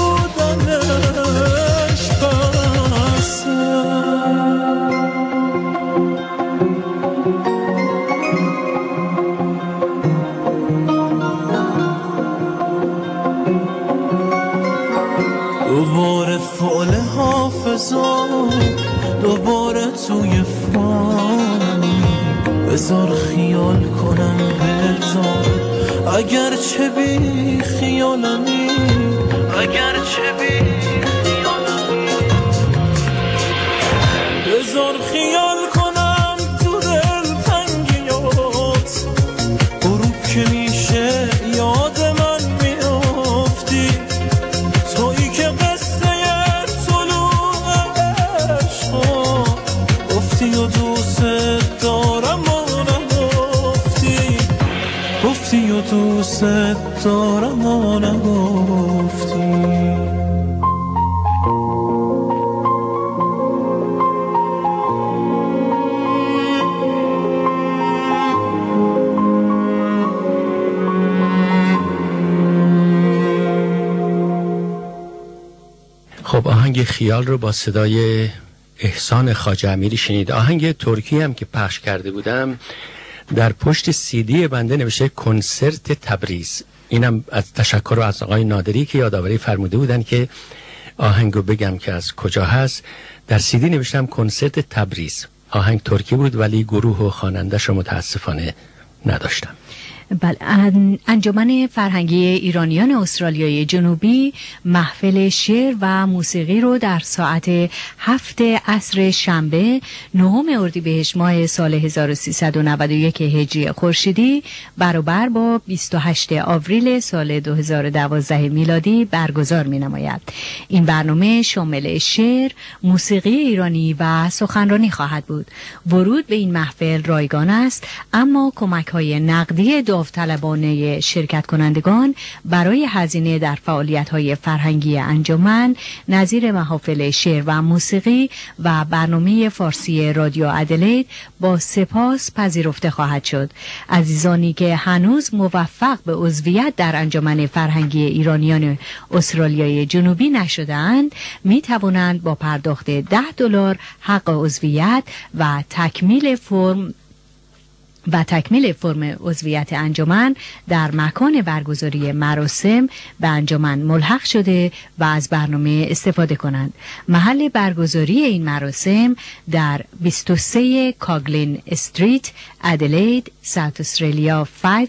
دوباره فعل حافظم دوباره توی فانی. بذار خیال کنم بذار اگر چه بی خیالمی، اگر چه بی خیالمی. بذار خیال کنم تو دل تنگیات، غروب که میشه یاد من میافتی، تویی که قصه طلوع عشقا گفتی و دوست دارم و نگفتی، گفتی و دوست دارم و نگفتی. خب آهنگ خیال رو با صدای احسان خواجه امیری شنید. آهنگ ترکی هم که پخش کرده بودم در پشت سیدی بنده نوشته کنسرت تبریز. اینم از تشکر رو از آقای نادری که یادآوری فرموده بودن که آهنگو بگم که از کجا هست. در سیدی نوشتم کنسرت تبریز. آهنگ ترکی بود ولی گروه و خواننده‌اش رو متاسفانه نداشتم. بله، انجمن فرهنگی ایرانیان استرالیای جنوبی محفل شعر و موسیقی رو در ساعت هفت عصر شنبه نهم اردیبهشت ماه سال هزار و سیصد و نود و یک هجری خورشیدی برابر با بیست و هشتم آوریل سال دو هزار و دوازده میلادی برگزار می نماید. این برنامه شامل شعر، موسیقی ایرانی و سخنرانی خواهد بود. ورود به این محفل رایگان است، اما کمک های نقدی داوطلبانه شرکت کنندگان برای هزینه در فعالیت‌های فرهنگی انجمن نظیر محافل شعر و موسیقی و برنامه فارسی رادیو ادلید با سپاس پذیرفته خواهد شد. عزیزانی که هنوز موفق به عضویت در انجمن فرهنگی ایرانیان استرالیای جنوبی نشده‌اند می توانند با پرداخت ده دلار حق عضویت و تکمیل فرم و تکمیل فرم عضویت انجمن در مکان برگزاری مراسم به انجمن ملحق شده و از برنامه استفاده کنند. محل برگزاری این مراسم در بیست و سه کاگلین استریت، ادلید، ساوت استرالیا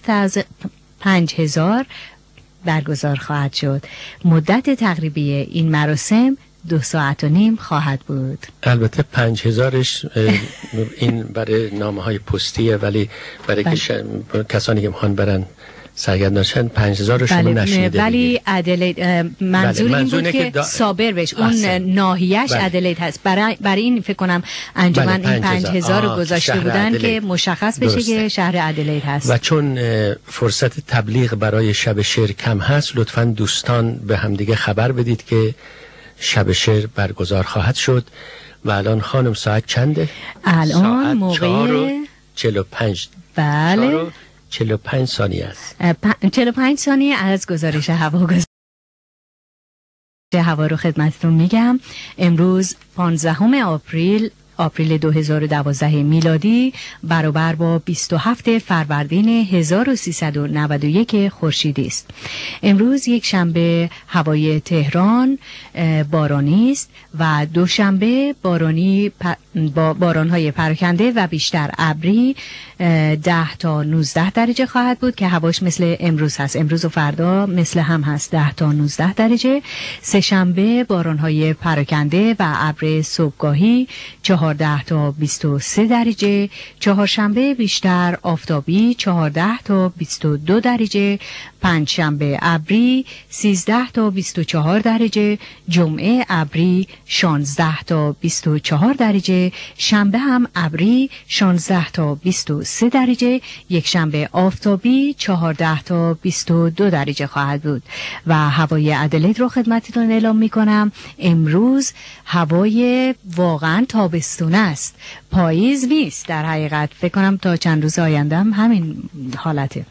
پنج هزار برگزار خواهد شد. مدت تقریبی این مراسم دو ساعت و نیم خواهد بود. البته پنج هزارش این برای نامه های پستیه، ولی برای که ش... کسانی که میخوان برن سرگرد نشن پنج هزار رو شما بله، نشنیده. ولی ادلید منظور بله، این بود که, که دا... صابر بش اون ناحیهش بله. ادلید هست. برای برای این فکر کنم انجمن بله، این پنج هزار رو گذاشته بودن ادلید. که مشخص بشه درسته. که شهر ادلید هست. و چون فرصت تبلیغ برای شب شعر کم هست، لطفاً دوستان به همدیگه خبر بدید که شب شعر برگزار خواهد شد. و الان خانم ساعت چنده؟ الان موقع چهل و پنج بله چهل و پنج ثانیه است. چهل و پنج ثانیه از گزارش هوا گزارش هوا رو خدمتتون میگم. امروز پانزدهم آپریل آپریل دو هزار و دوازده میلادی برابر با بیست و هفت فروردین هزار و سیصد و نود و یک خورشیدی است. امروز یک شنبه هوای تهران بارانی است و دوشنبه بارانی با باران‌های پراکنده و بیشتر ابری ده تا نوزده درجه خواهد بود که هواش مثل امروز هست. امروز و فردا مثل هم هست، ده تا نوزده درجه. سه شنبه باران‌های پراکنده و ابر صبحگاهی چهارده تا بیست و سه درجه. چهارشنبه بیشتر آفتابی چهارده تا بیست و دو درجه. پنجشنبه ابری سیزده تا بیست و چهار درجه. جمعه ابری شانزده تا بیست و چهار درجه. شنبه هم ابری شانزده تا بیست و سه درجه. یک شنبه آفتابی چهارده تا بیست و دو درجه خواهد بود. و هوای ادلید رو خدمتتون اعلام می کنم. امروز هوای واقعا تابستونه است، پاییز نیست. در حقیقت فکر کنم تا چند روز آینده هم همین حالته.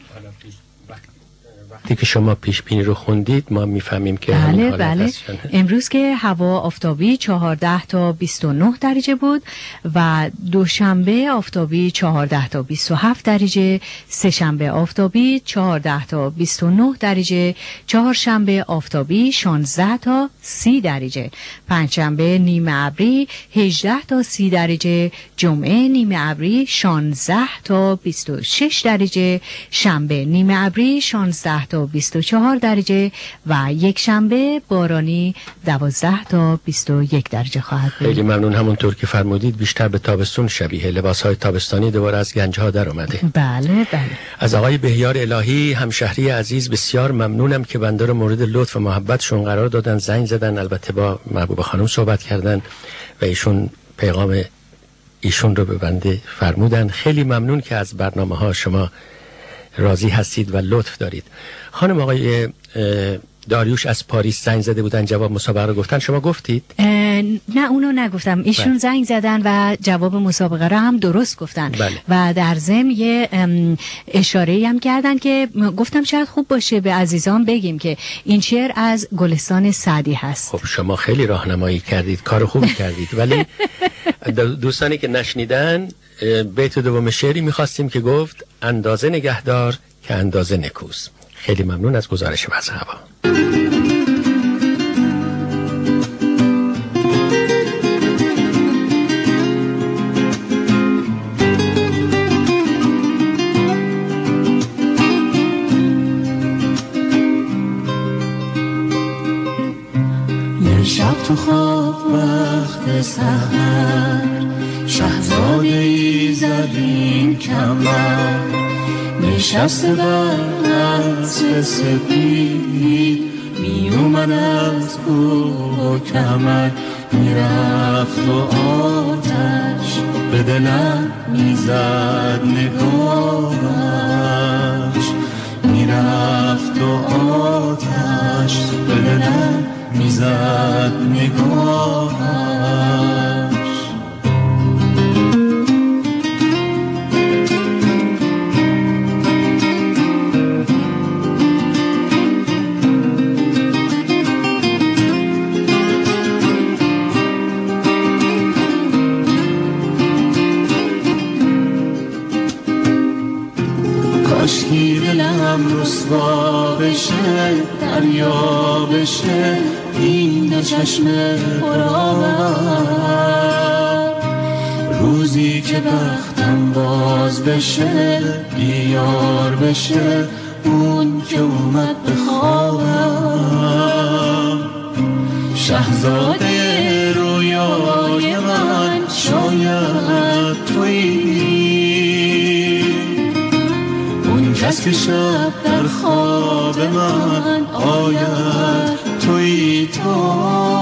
وقتی که شما پیش بینی رو خوندید ما میفهمیم که بله همین حالت بله. هست. امروز که هوا آفتابی چهارده تا بیست و نه درجه بود و دوشنبه آفتابی چهارده تا بیست و هفت درجه. سه شنبه آفتابی چهارده تا بیست و نه درجه. چهارشنبه آفتابی شانزده تا سی درجه. پنجشنبه نیمه ابری هجده تا سی درجه. جمعه نیمه ابری شانزده تا بیست و شش درجه. شنبه نیمه ابری شانزده تا بیست و چهار درجه و یک شنبه بارانی دوازده تا بیست و یک درجه خواهد بود. خیلی ممنون. همونطور که فرمودید بیشتر به تابستون شبیه، لباس‌های تابستانی دوباره از گنج‌ها در اومده. بله بله. از آقای بهیار الهی همشهری عزیز بسیار ممنونم که بنده رو مورد لطف و محبتشون قرار دادن، زنگ زدن، البته با محبوب خانم صحبت کردن و ایشون پیغام ایشون رو به بنده فرمودن. خیلی ممنون که از برنامه‌ها شما راضی هستید و لطف دارید. خانم آقای داریوش از پاریس زنگ زده بودن، جواب مسابقه رو گفتن، شما گفتید؟ نه اونو نگفتم، ایشون بله. زنگ زدن و جواب مسابقه رو هم درست گفتن. بله. و در ضمن یه اشاره هم کردن که گفتم شاید خوب باشه به عزیزان بگیم که این شعر از گلستان سعدی هست. خب شما خیلی راهنمایی کردید، کار خوبی کردید، ولی دوستانی که نشنیدن بیت دوم شعری میخواستیم که گفت اندازه نگهدار که اندازه نکوست. خیلی ممنون از گزارش وضع هوا. یه شب تو خواب وقت سحر شهزاده ای زرین کمر نشسته بر اسب سپید می اومد از کوه و کمر میرفت و آتش به دلم میزد نگاهش میرفت و آتش به دلم میزد نگاهش. کاشکی دلم رسوا بشه دریا بشه این دو چشم پرآور روزی که بختم باز بشه بیار بشه اون که اومد به خوابم شهزاده رویای من شاید تویی کس که شب در خواب من آید توی تو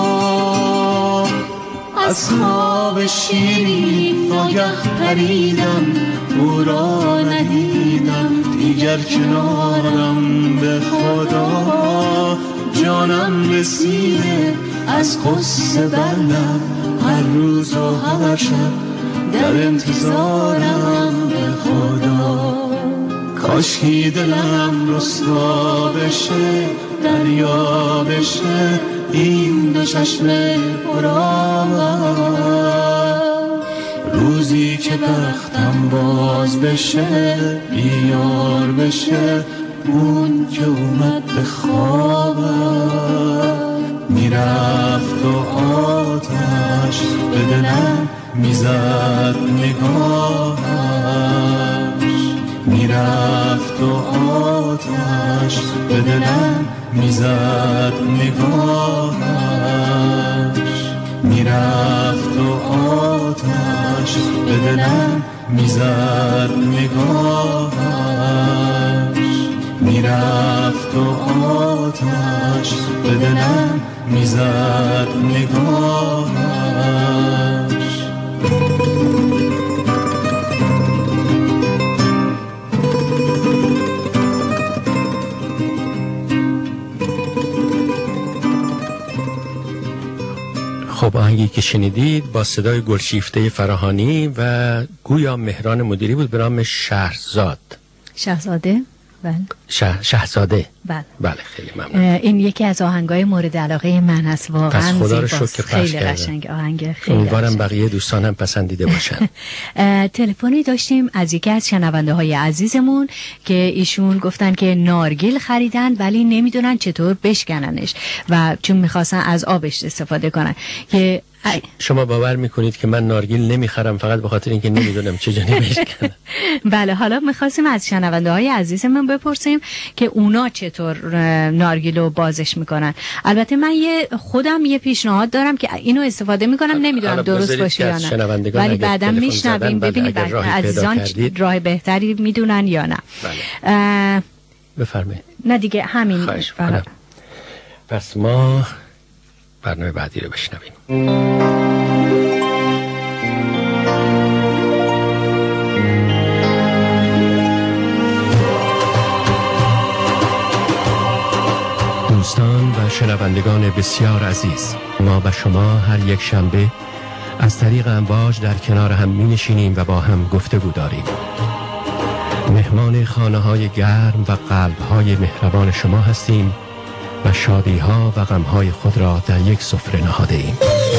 از خواب شیرین آگه پریدم او را ندیدم دیگر کنارم به خدا جانم رسیده از قصه بلم هر روز و هر شب در انتظارم به خدا کاشکی دلم رسوا بشه دریا بشه این دو چشم پرآور روزی که بختم باز بشه بیار بشه اون که اومد به خوابم میرفت و آتش به دلم میزد نگاهش میرفت و آتش به دلم میزد نگاهش میرفت و آتش به دلم میزد نگاهش میرفت و آتش به دلم میزد نگاهش خب آهنگی که شنیدید با صدای گلشیفته فراهانی و گویا مهران مدیری بود به نام شهرزاد شهزاده بله شه... شهزاده بله بله خیلی ممنون. این یکی از آهنگای مورد علاقه من هست واقعا خدا رو شکر که پخش خیلی کردن. قشنگ آهنگ خیلی امیدوارم بقیه دوستان هم پسندیده باشن. تلفنی داشتیم از یکی از شنونده های عزیزمون که ایشون گفتن که نارگیل خریدن ولی نمیدونن چطور بشکننش و چون میخواستن از آبش استفاده کنن که شما باور میکنید که من نارگیل نمیخرم فقط به خاطر اینکه نمیدونم چجوری بشکنم. بله حالا میخواستیم از شنونده های عزیزمون بپرسیم که اونا چطور نارگیل رو بازش میکنن. البته من یه خودم یه پیشنهاد دارم که اینو استفاده میکنم نمیدونم درست باشه یا نه ولی بعدم میشنویم ببینیم عزیزان راه بهتری میدونن یا نه. بله. بفرمایید. نه دیگه همین فقط. پس ما برنامه بعدی رو بشنویم. دوستان و شنوندگان بسیار عزیز، ما و شما هر یک شنبه از طریق امواج در کنار هم می نشینیم و با هم گفتگو داریم. مهمان خانه های گرم و قلب های مهربان شما هستیم و شادی ها و غم های خود را در یک سفره نهاده ایم.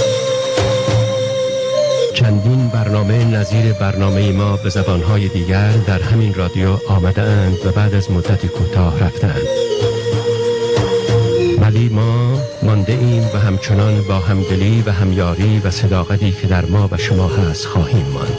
چندین برنامه نظیر برنامه ما به زبان های دیگر در همین رادیو آمده اند و بعد از مدت کوتاه رفتند، ولی ما مانده ایم و همچنان با همدلی و همیاری و صداقتی که در ما و شما هست خواهیم ماند.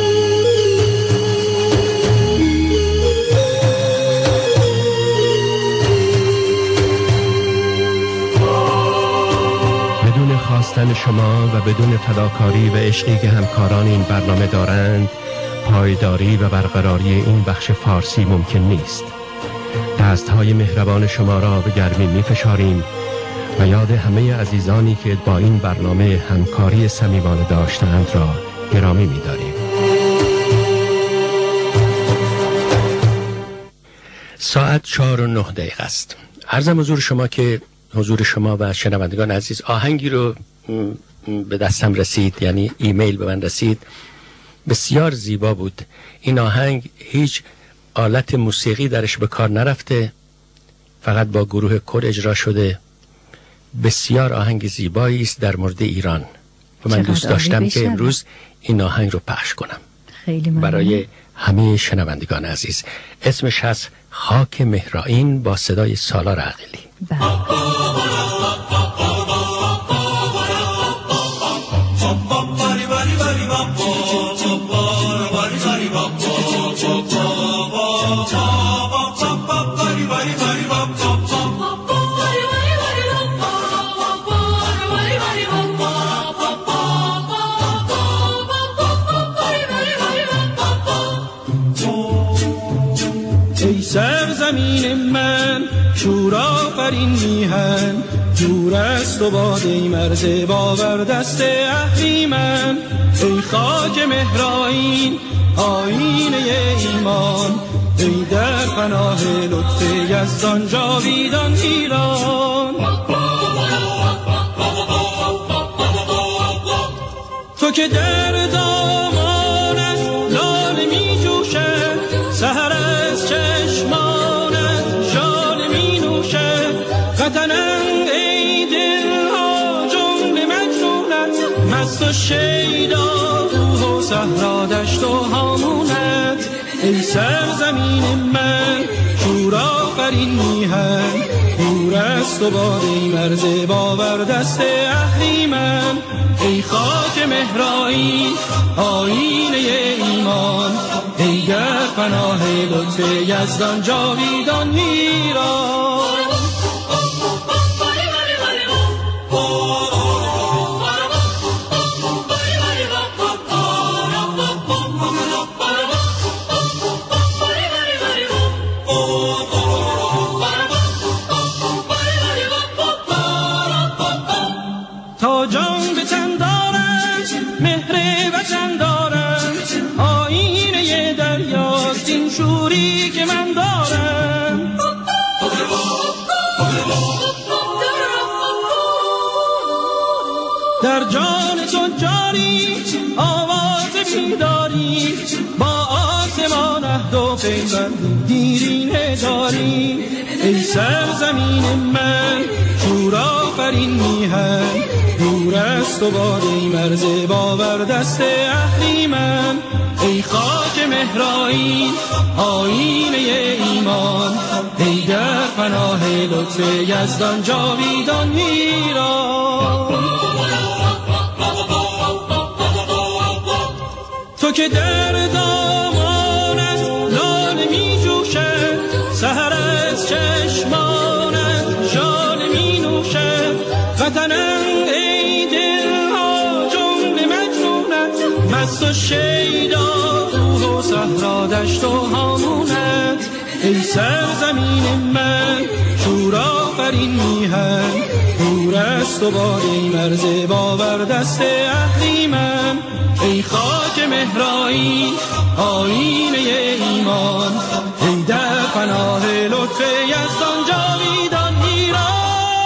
بدون خواستن شما و بدون فداکاری و عشقی که همکاران این برنامه دارند، پایداری و برقراری این بخش فارسی ممکن نیست. دستهای مهربان شما را به گرمی می فشاریم و یاد همه عزیزانی که با این برنامه همکاری صمیمانه داشتند را گرامی می داریم. ساعت چهار و نه دقیقه است. عرضم حضور شما که حضور شما و شنوندگان عزیز آهنگی رو به دستم رسید، یعنی ایمیل به من رسید، بسیار زیبا بود. این آهنگ هیچ آلت موسیقی درش به کار نرفته، فقط با گروه کور اجرا شده. بسیار آهنگ زیبایی است در مورد ایران و من دوست داشتم که امروز این آهنگ رو پخش کنم. خیلی ممنون. برای همه شنوندگان عزیز. اسمش هست خاک مهرائین با صدای سالار عقیلی. بله. ای سرزمین من شورآفرین میهن، دور است و باد ای مرز باور دست اهریمن. ای خاک مهرائین آینه ایمان، ای در پناه لطف یزدان جاویدان ایران. تو که در دامانت لاله می جوشد، سحر از چشمانت ژاله می نوشد. وطنم ای دلها جمله مجنونت، مست و شیدا روح و صحرا ای سرزمین من شور آفرین میهن، دور است و باده مرز باور دست اهریمن. ای خاک مهرایی آینه ایمان، ای گر پناه لطف یزدان جاویدان ایران. تا جان به تن دارم مهر وطن دارم، آینه دریاست این شوری که من دارم. در جان تو جاری آواز بیداری، با آسمان عهد و پیوند دیرینه داری. ای سرزمین من شور آفرین میهن، دور است و باده مرز باور دست اهریمن. ای خاک مهرایی آینه ایمان، ای در پناه لطف یزدان جاویدان ایران. تو که در دامانت لاله می جوشد، سحر از چشمانت شاله می نوشد. وطنم ای دلها جمله مجنونت، مست و شیدا روح و صحرا دشت و هامونت. ای سرزمین من شور آفرین میهن، دور است و باده مرز باور دست اهریمن. ای خاک مهرایی آینه ایمان، ای در پناه لطف یزدان جاویدان ایران.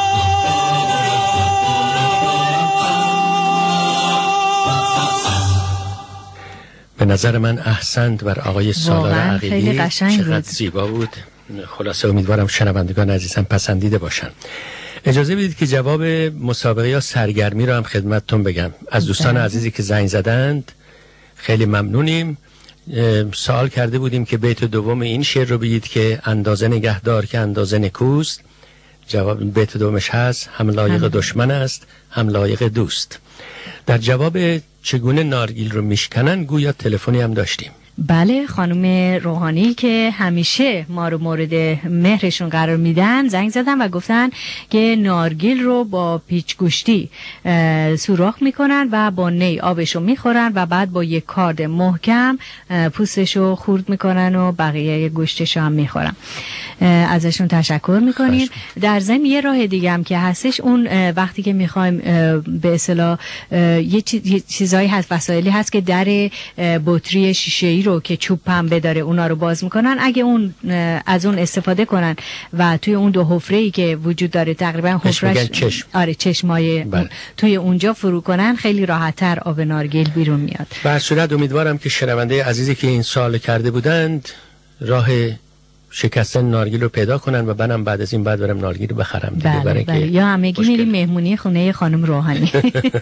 به نظر من احسنت بر آقای سالار عقیلی، چقدر بود. زیبا بود. خلاصه امیدوارم شنوندگان عزیزم پسندیده باشن. اجازه بدید که جواب مسابقه یا سرگرمی رو هم خدمتتون بگم. از دوستان عزیزی که زنگ زدند خیلی ممنونیم. سوال کرده بودیم که بیت دوم این شعر رو بگید که اندازه نگهدار که اندازه نکوست. جواب بیت دومش هست هم لایق دشمن است هم لایق دوست. در جواب چگونه نارگیل رو میشکنن گویا تلفنی هم داشتیم. بله، خانم روحانی که همیشه ما رو مورد مهرشون قرار میدن زنگ زدن و گفتن که نارگیل رو با پیچ گوشتی سوراخ میکنن و با نی آبشو میخورن و بعد با یک کارد محکم پوستشو خورد میکنن و بقیه گوشتشو هم میخورن. ازشون تشکر میکنیم. در ضمن یه راه دیگه هم که هستش، اون وقتی که میخوایم به اصطلاح یه چیزایی هست، وسایلی هست که در بطری شیشه‌ای رو که چوب پنبه داره اونا رو باز میکنن، اگه اون از اون استفاده کنن و توی اون دو حفره‌ای که وجود داره تقریبا حفرهش چشم. آره چشمای بله. توی اونجا فرو کنن خیلی راحت‌تر آب نارگیل بیرون میاد. به هر صورت امیدوارم که شنونده عزیزی که این سوال کرده بودند راه شکستن نارگیل رو پیدا کنن و منم بعد از این بعد برم نارگیل رو بخرم دیگه. بله برای بله. که یا همگی میریم مهمونی خونه خانم روحانی.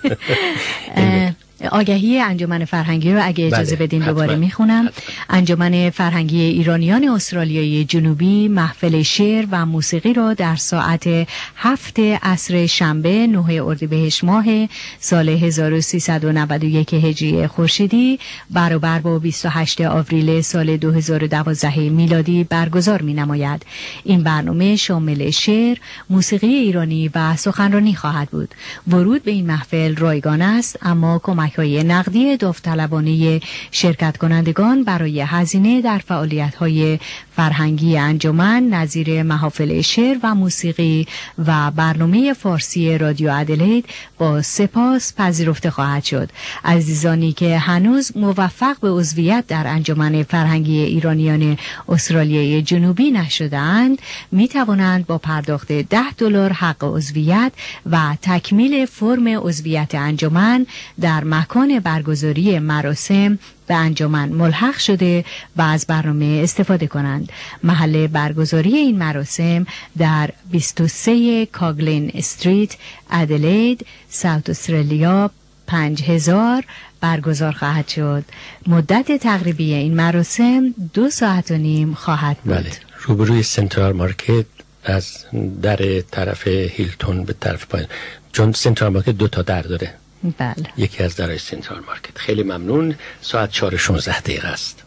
آگهی انجمن فرهنگی رو اگه اجازه بله، بدین حتما. دوباره میخونم. انجمن فرهنگی ایرانیان استرالیایی جنوبی محفل شعر و موسیقی رو در ساعت هفت عصر شنبه نه اردیبهشت ماه سال هزار و سیصد و نود و یک هجری خورشیدی برابر با بیست و هشتم آوریل سال دو هزار و دوازده میلادی برگزار می نماید. این برنامه شامل شعر، موسیقی ایرانی و سخنرانی خواهد بود. ورود به این محفل رایگان است، اما کمک های نقدی داوطلبانه شرکت کنندگان برای هزینه در فعالیت‌های فرهنگی انجمن نظیر محافل شعر و موسیقی و برنامه فارسی رادیو ادلید با سپاس پذیرفته خواهد شد. عزیزانی که هنوز موفق به عضویت در انجمن فرهنگی ایرانیان استرالیای جنوبی نشده‌اند می توانند با پرداخت ده دلار حق عضویت و تکمیل فرم عضویت انجمن در مکان برگزاری مراسم به انجمن ملحق شده و از برنامه استفاده کنند. محل برگزاری این مراسم در بیست و سه کاگلین استریت، ادلید، ساوت استرالیا، پنج هزار برگزار خواهد شد. مدت تقریبی این مراسم دو ساعت و نیم خواهد بود. بله. روبروی سنترال مارکت از در طرف هیلتون به طرف پایین، چون سنترال مارکت دو تا در داره. بله. یکی از درهای سنترال مارکت. خیلی ممنون. ساعت چهار و شانزده دقیقه است.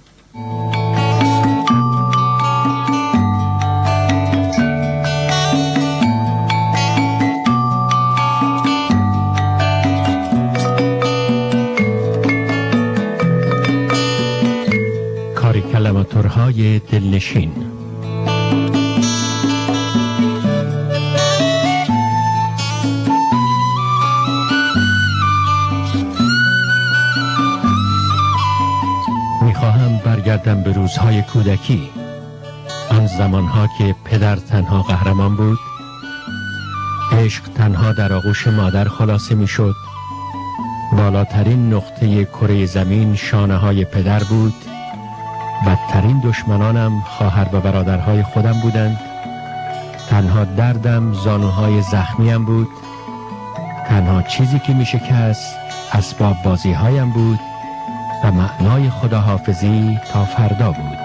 کلماتورهای دلنشین. میخواهم برگردم به روزهای کودکی، آن زمانها که پدر تنها قهرمان بود، عشق تنها در آغوش مادر خلاصه میشد، بالاترین نقطه کره زمین شانه های پدر بود، بدترین دشمنانم خواهر و برادرهای خودم بودند، تنها دردم زانوهای زخمیم بود، تنها چیزی که می شکست اسباب بازی هایم بود و معنای خداحافظی تا فردا بود.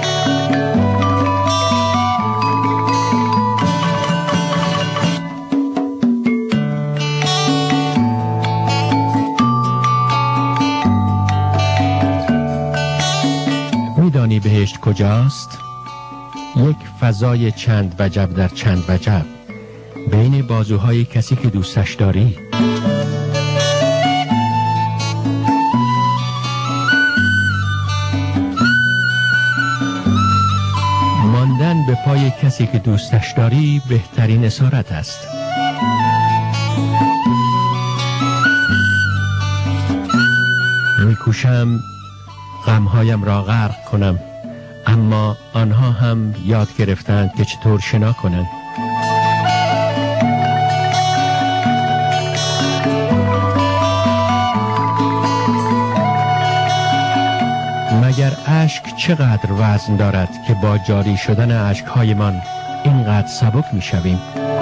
میدانی بهشت کجاست؟ یک فضای چند وجب در چند وجب بین بازوهای کسی که دوستش داری. ماندن به پای کسی که دوستش داری بهترین اسارت است. میکوشم غمهایم را غرق کنم، اما آنها هم یاد گرفتند که چطور شنا کنند. مگر اشک چقدر وزن دارد که با جاری شدن اشکهایمان اینقدر سبک میشویم؟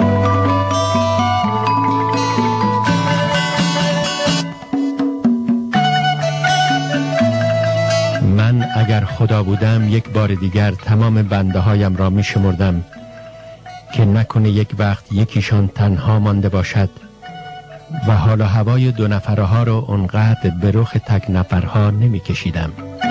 من اگر خدا بودم یک بار دیگر تمام بنده هایم را می شمردم که نکنه یک وقت یکیشان تنها مانده باشد و حال و هوای دو نفرها رو اونقدر به رخ تک نفرها نمی کشیدم.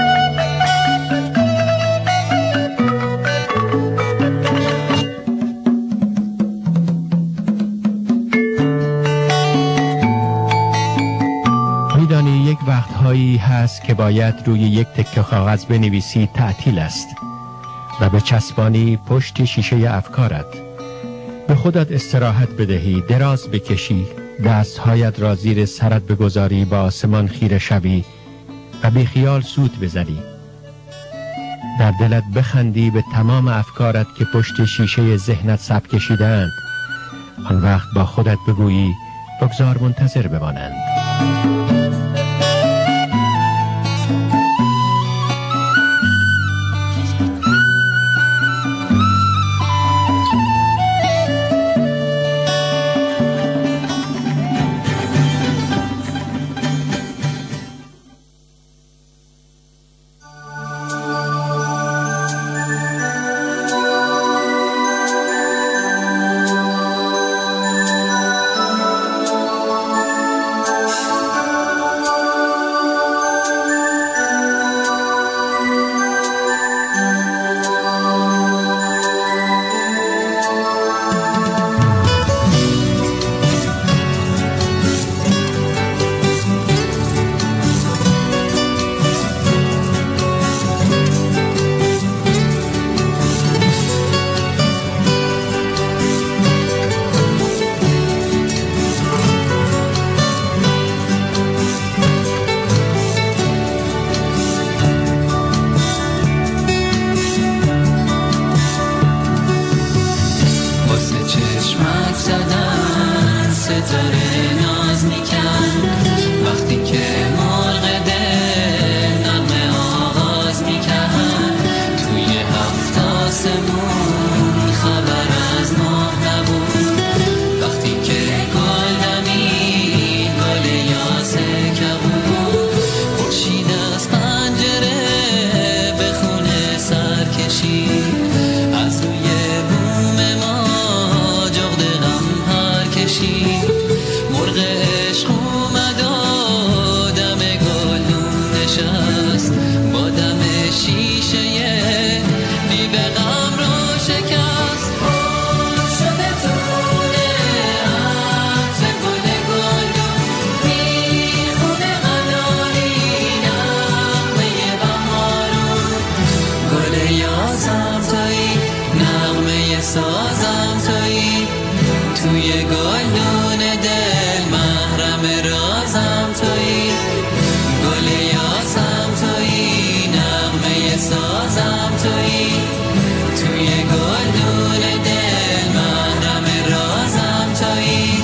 میدانی یک وقتهایی هست که باید روی یک تکه کاغذ بنویسی تعطیل است و به چسبانی پشت شیشه افکارت. به خودت استراحت بدهی، دراز بکشی، دستهایت را زیر سرت بگذاری، با آسمان خیره شوی و بی خیال سوت بزنی. در دلت بخندی به تمام افکارت که پشت شیشه ذهنت ثبت کشیدند. آن وقت با خودت بگویی بگذار منتظر بمانند. وقتی که گل دمید گل یاسمین کشید مرغ عشق اومد و دم گلدون نشست با دم شیشه دیو غم رو شکست شده تو خونه عطر گل گلدون میخونه قناری نغمه بهارون گل یاسم تویی نغمه سازم تویی توی گلدون دل محرم رازم تویی گل یاسم تویی نغمه سازم تویی توی گلدون دل محرم رازم تویی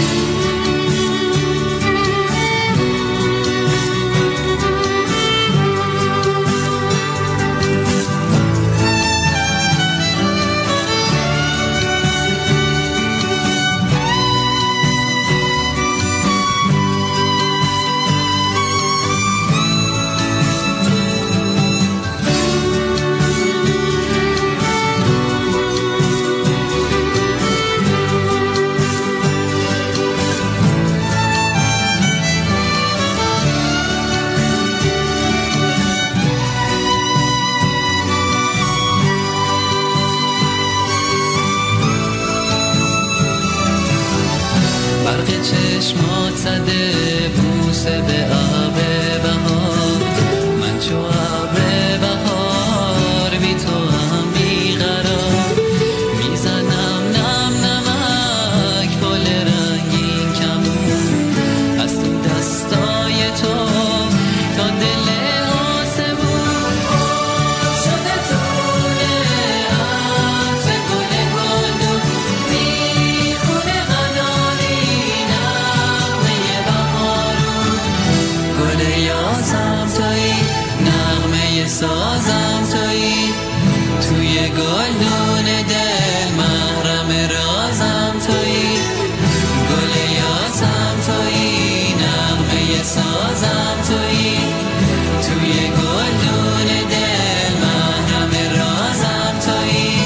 برق چشمات زده بوسه به آب بهار من چو ابر بهار بی تو هم بیقرار میزنم نم نمک پل رنگین کمون از تو دستای تو تا دل آسمون شده تونه عطر گل گلدون میخونه قناری نغمه بهارون گل یاسم تویی نغمه سازم تویی توی گلدون دل محرم رازم تویی گل یاسم تویی نغمه سازم تویی توی گلدون دل محرم رازم تویی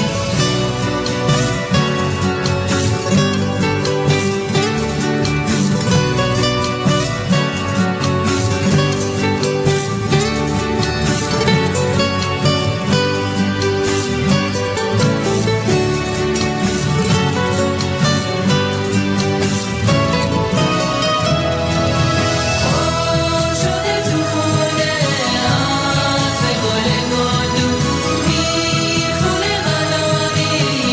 شده تو خونه عطر گل گلدون میخونه قناری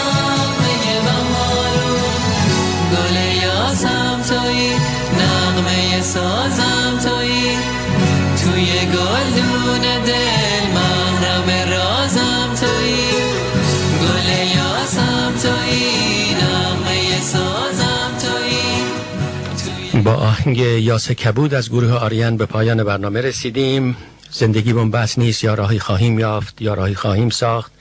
نغمه بهارون گل یاسم تویی نغمه سازم تویی توی گلدون دل محرم رازم تویی گل یاسم تویی نغمه سازم تویی توی با آهنگ یاس کبود از گروه آریان به پایان برنامه رسیدیم. زندگی بن‌بست نیست، یا راهی خواهیم یافت یا راهی خواهیم ساخت.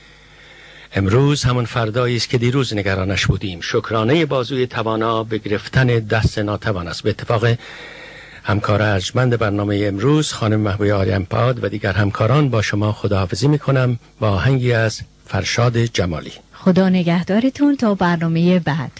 امروز همون فردایی است که دیروز نگرانش بودیم. شکرانه بازوی توانا به گرفتن دست ناتوان است. به اتفاق همکار ارجمند برنامه امروز خانم محبوبه آریان پاد و دیگر همکاران با شما خداحافظی میکنم با آهنگی از فرشاد جمالی. خدا نگهدارتون تا برنامه بعد.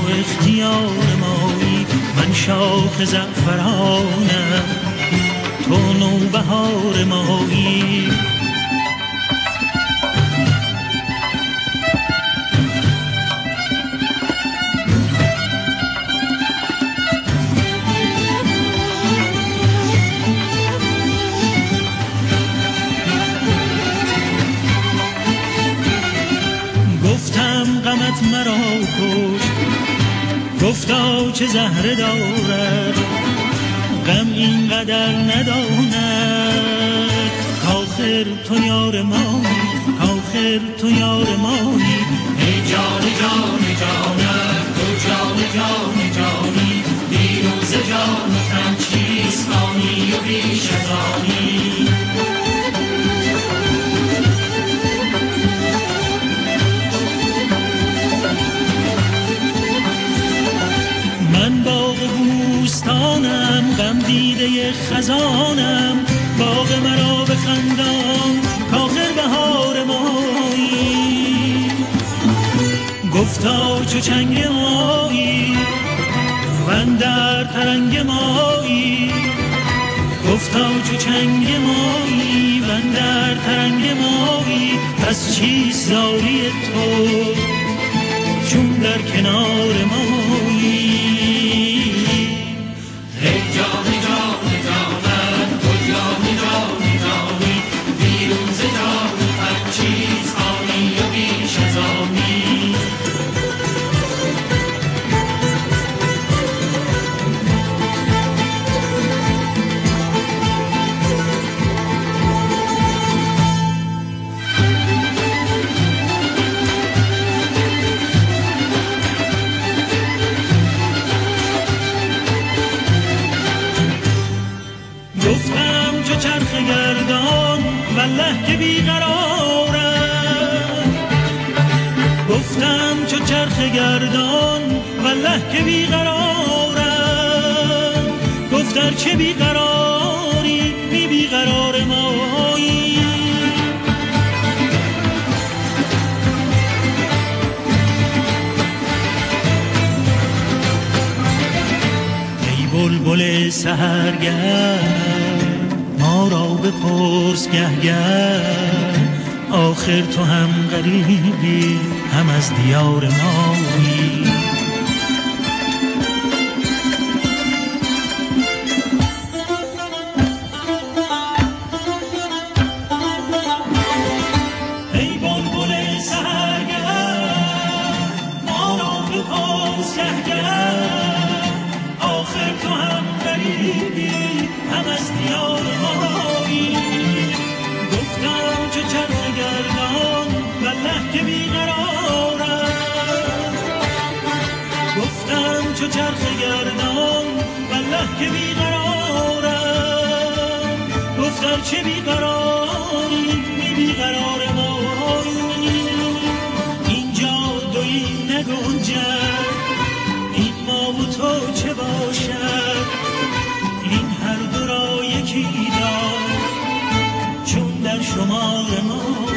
شاخ زعفرانم، تو بهار مایی. گفتم غمت مرا کش، گفتا چه زهره دارد غم اینقدر نداند، کاخر تو یار مایی، کاخر تو یار مایی. ای جان جان جانم تو جان جان جانی، دیروز جان و تن چیست آنی و بیش از آنی. من باغ بوستانم، غم دیده خزانم، باغ مرا بخندان کاخر بهار مایی. گفتا چو چنگ مایی من در ترنگ مایی، گفتا چو چنگ مایی من در ترنگ مایی. پس چیست زاری تو چون در کنار مایی. ای جان جان جانم تو جان جان جانی، دیروز جان هر چیز آنی و بیش از آنی. گفتم چو چرخ گردان والله که بیقرارم، گفتم چو چرخ گردان والله که بیقرارم. گفتر چه بیقراری بی بیقرار مایی. ای بلبل سحرگرد ما را بپرس گهگر، آخر تو هم غریبی هم از دیار مایی. ای بلبل سحرگرد ما را بپرس گهگر، آخر تو هم غریبی هم از دیار مایی. گفتم چو چرخ گردان والله که بیقرارم، گفتم چو چرخ گردان والله که بیقرارم. گفتر چه بیقراری بی بیقرار مایی. اینجا دویی نگنجد این ما و تو چه باشد، این هر دو را یکی دار چون در شمار ما.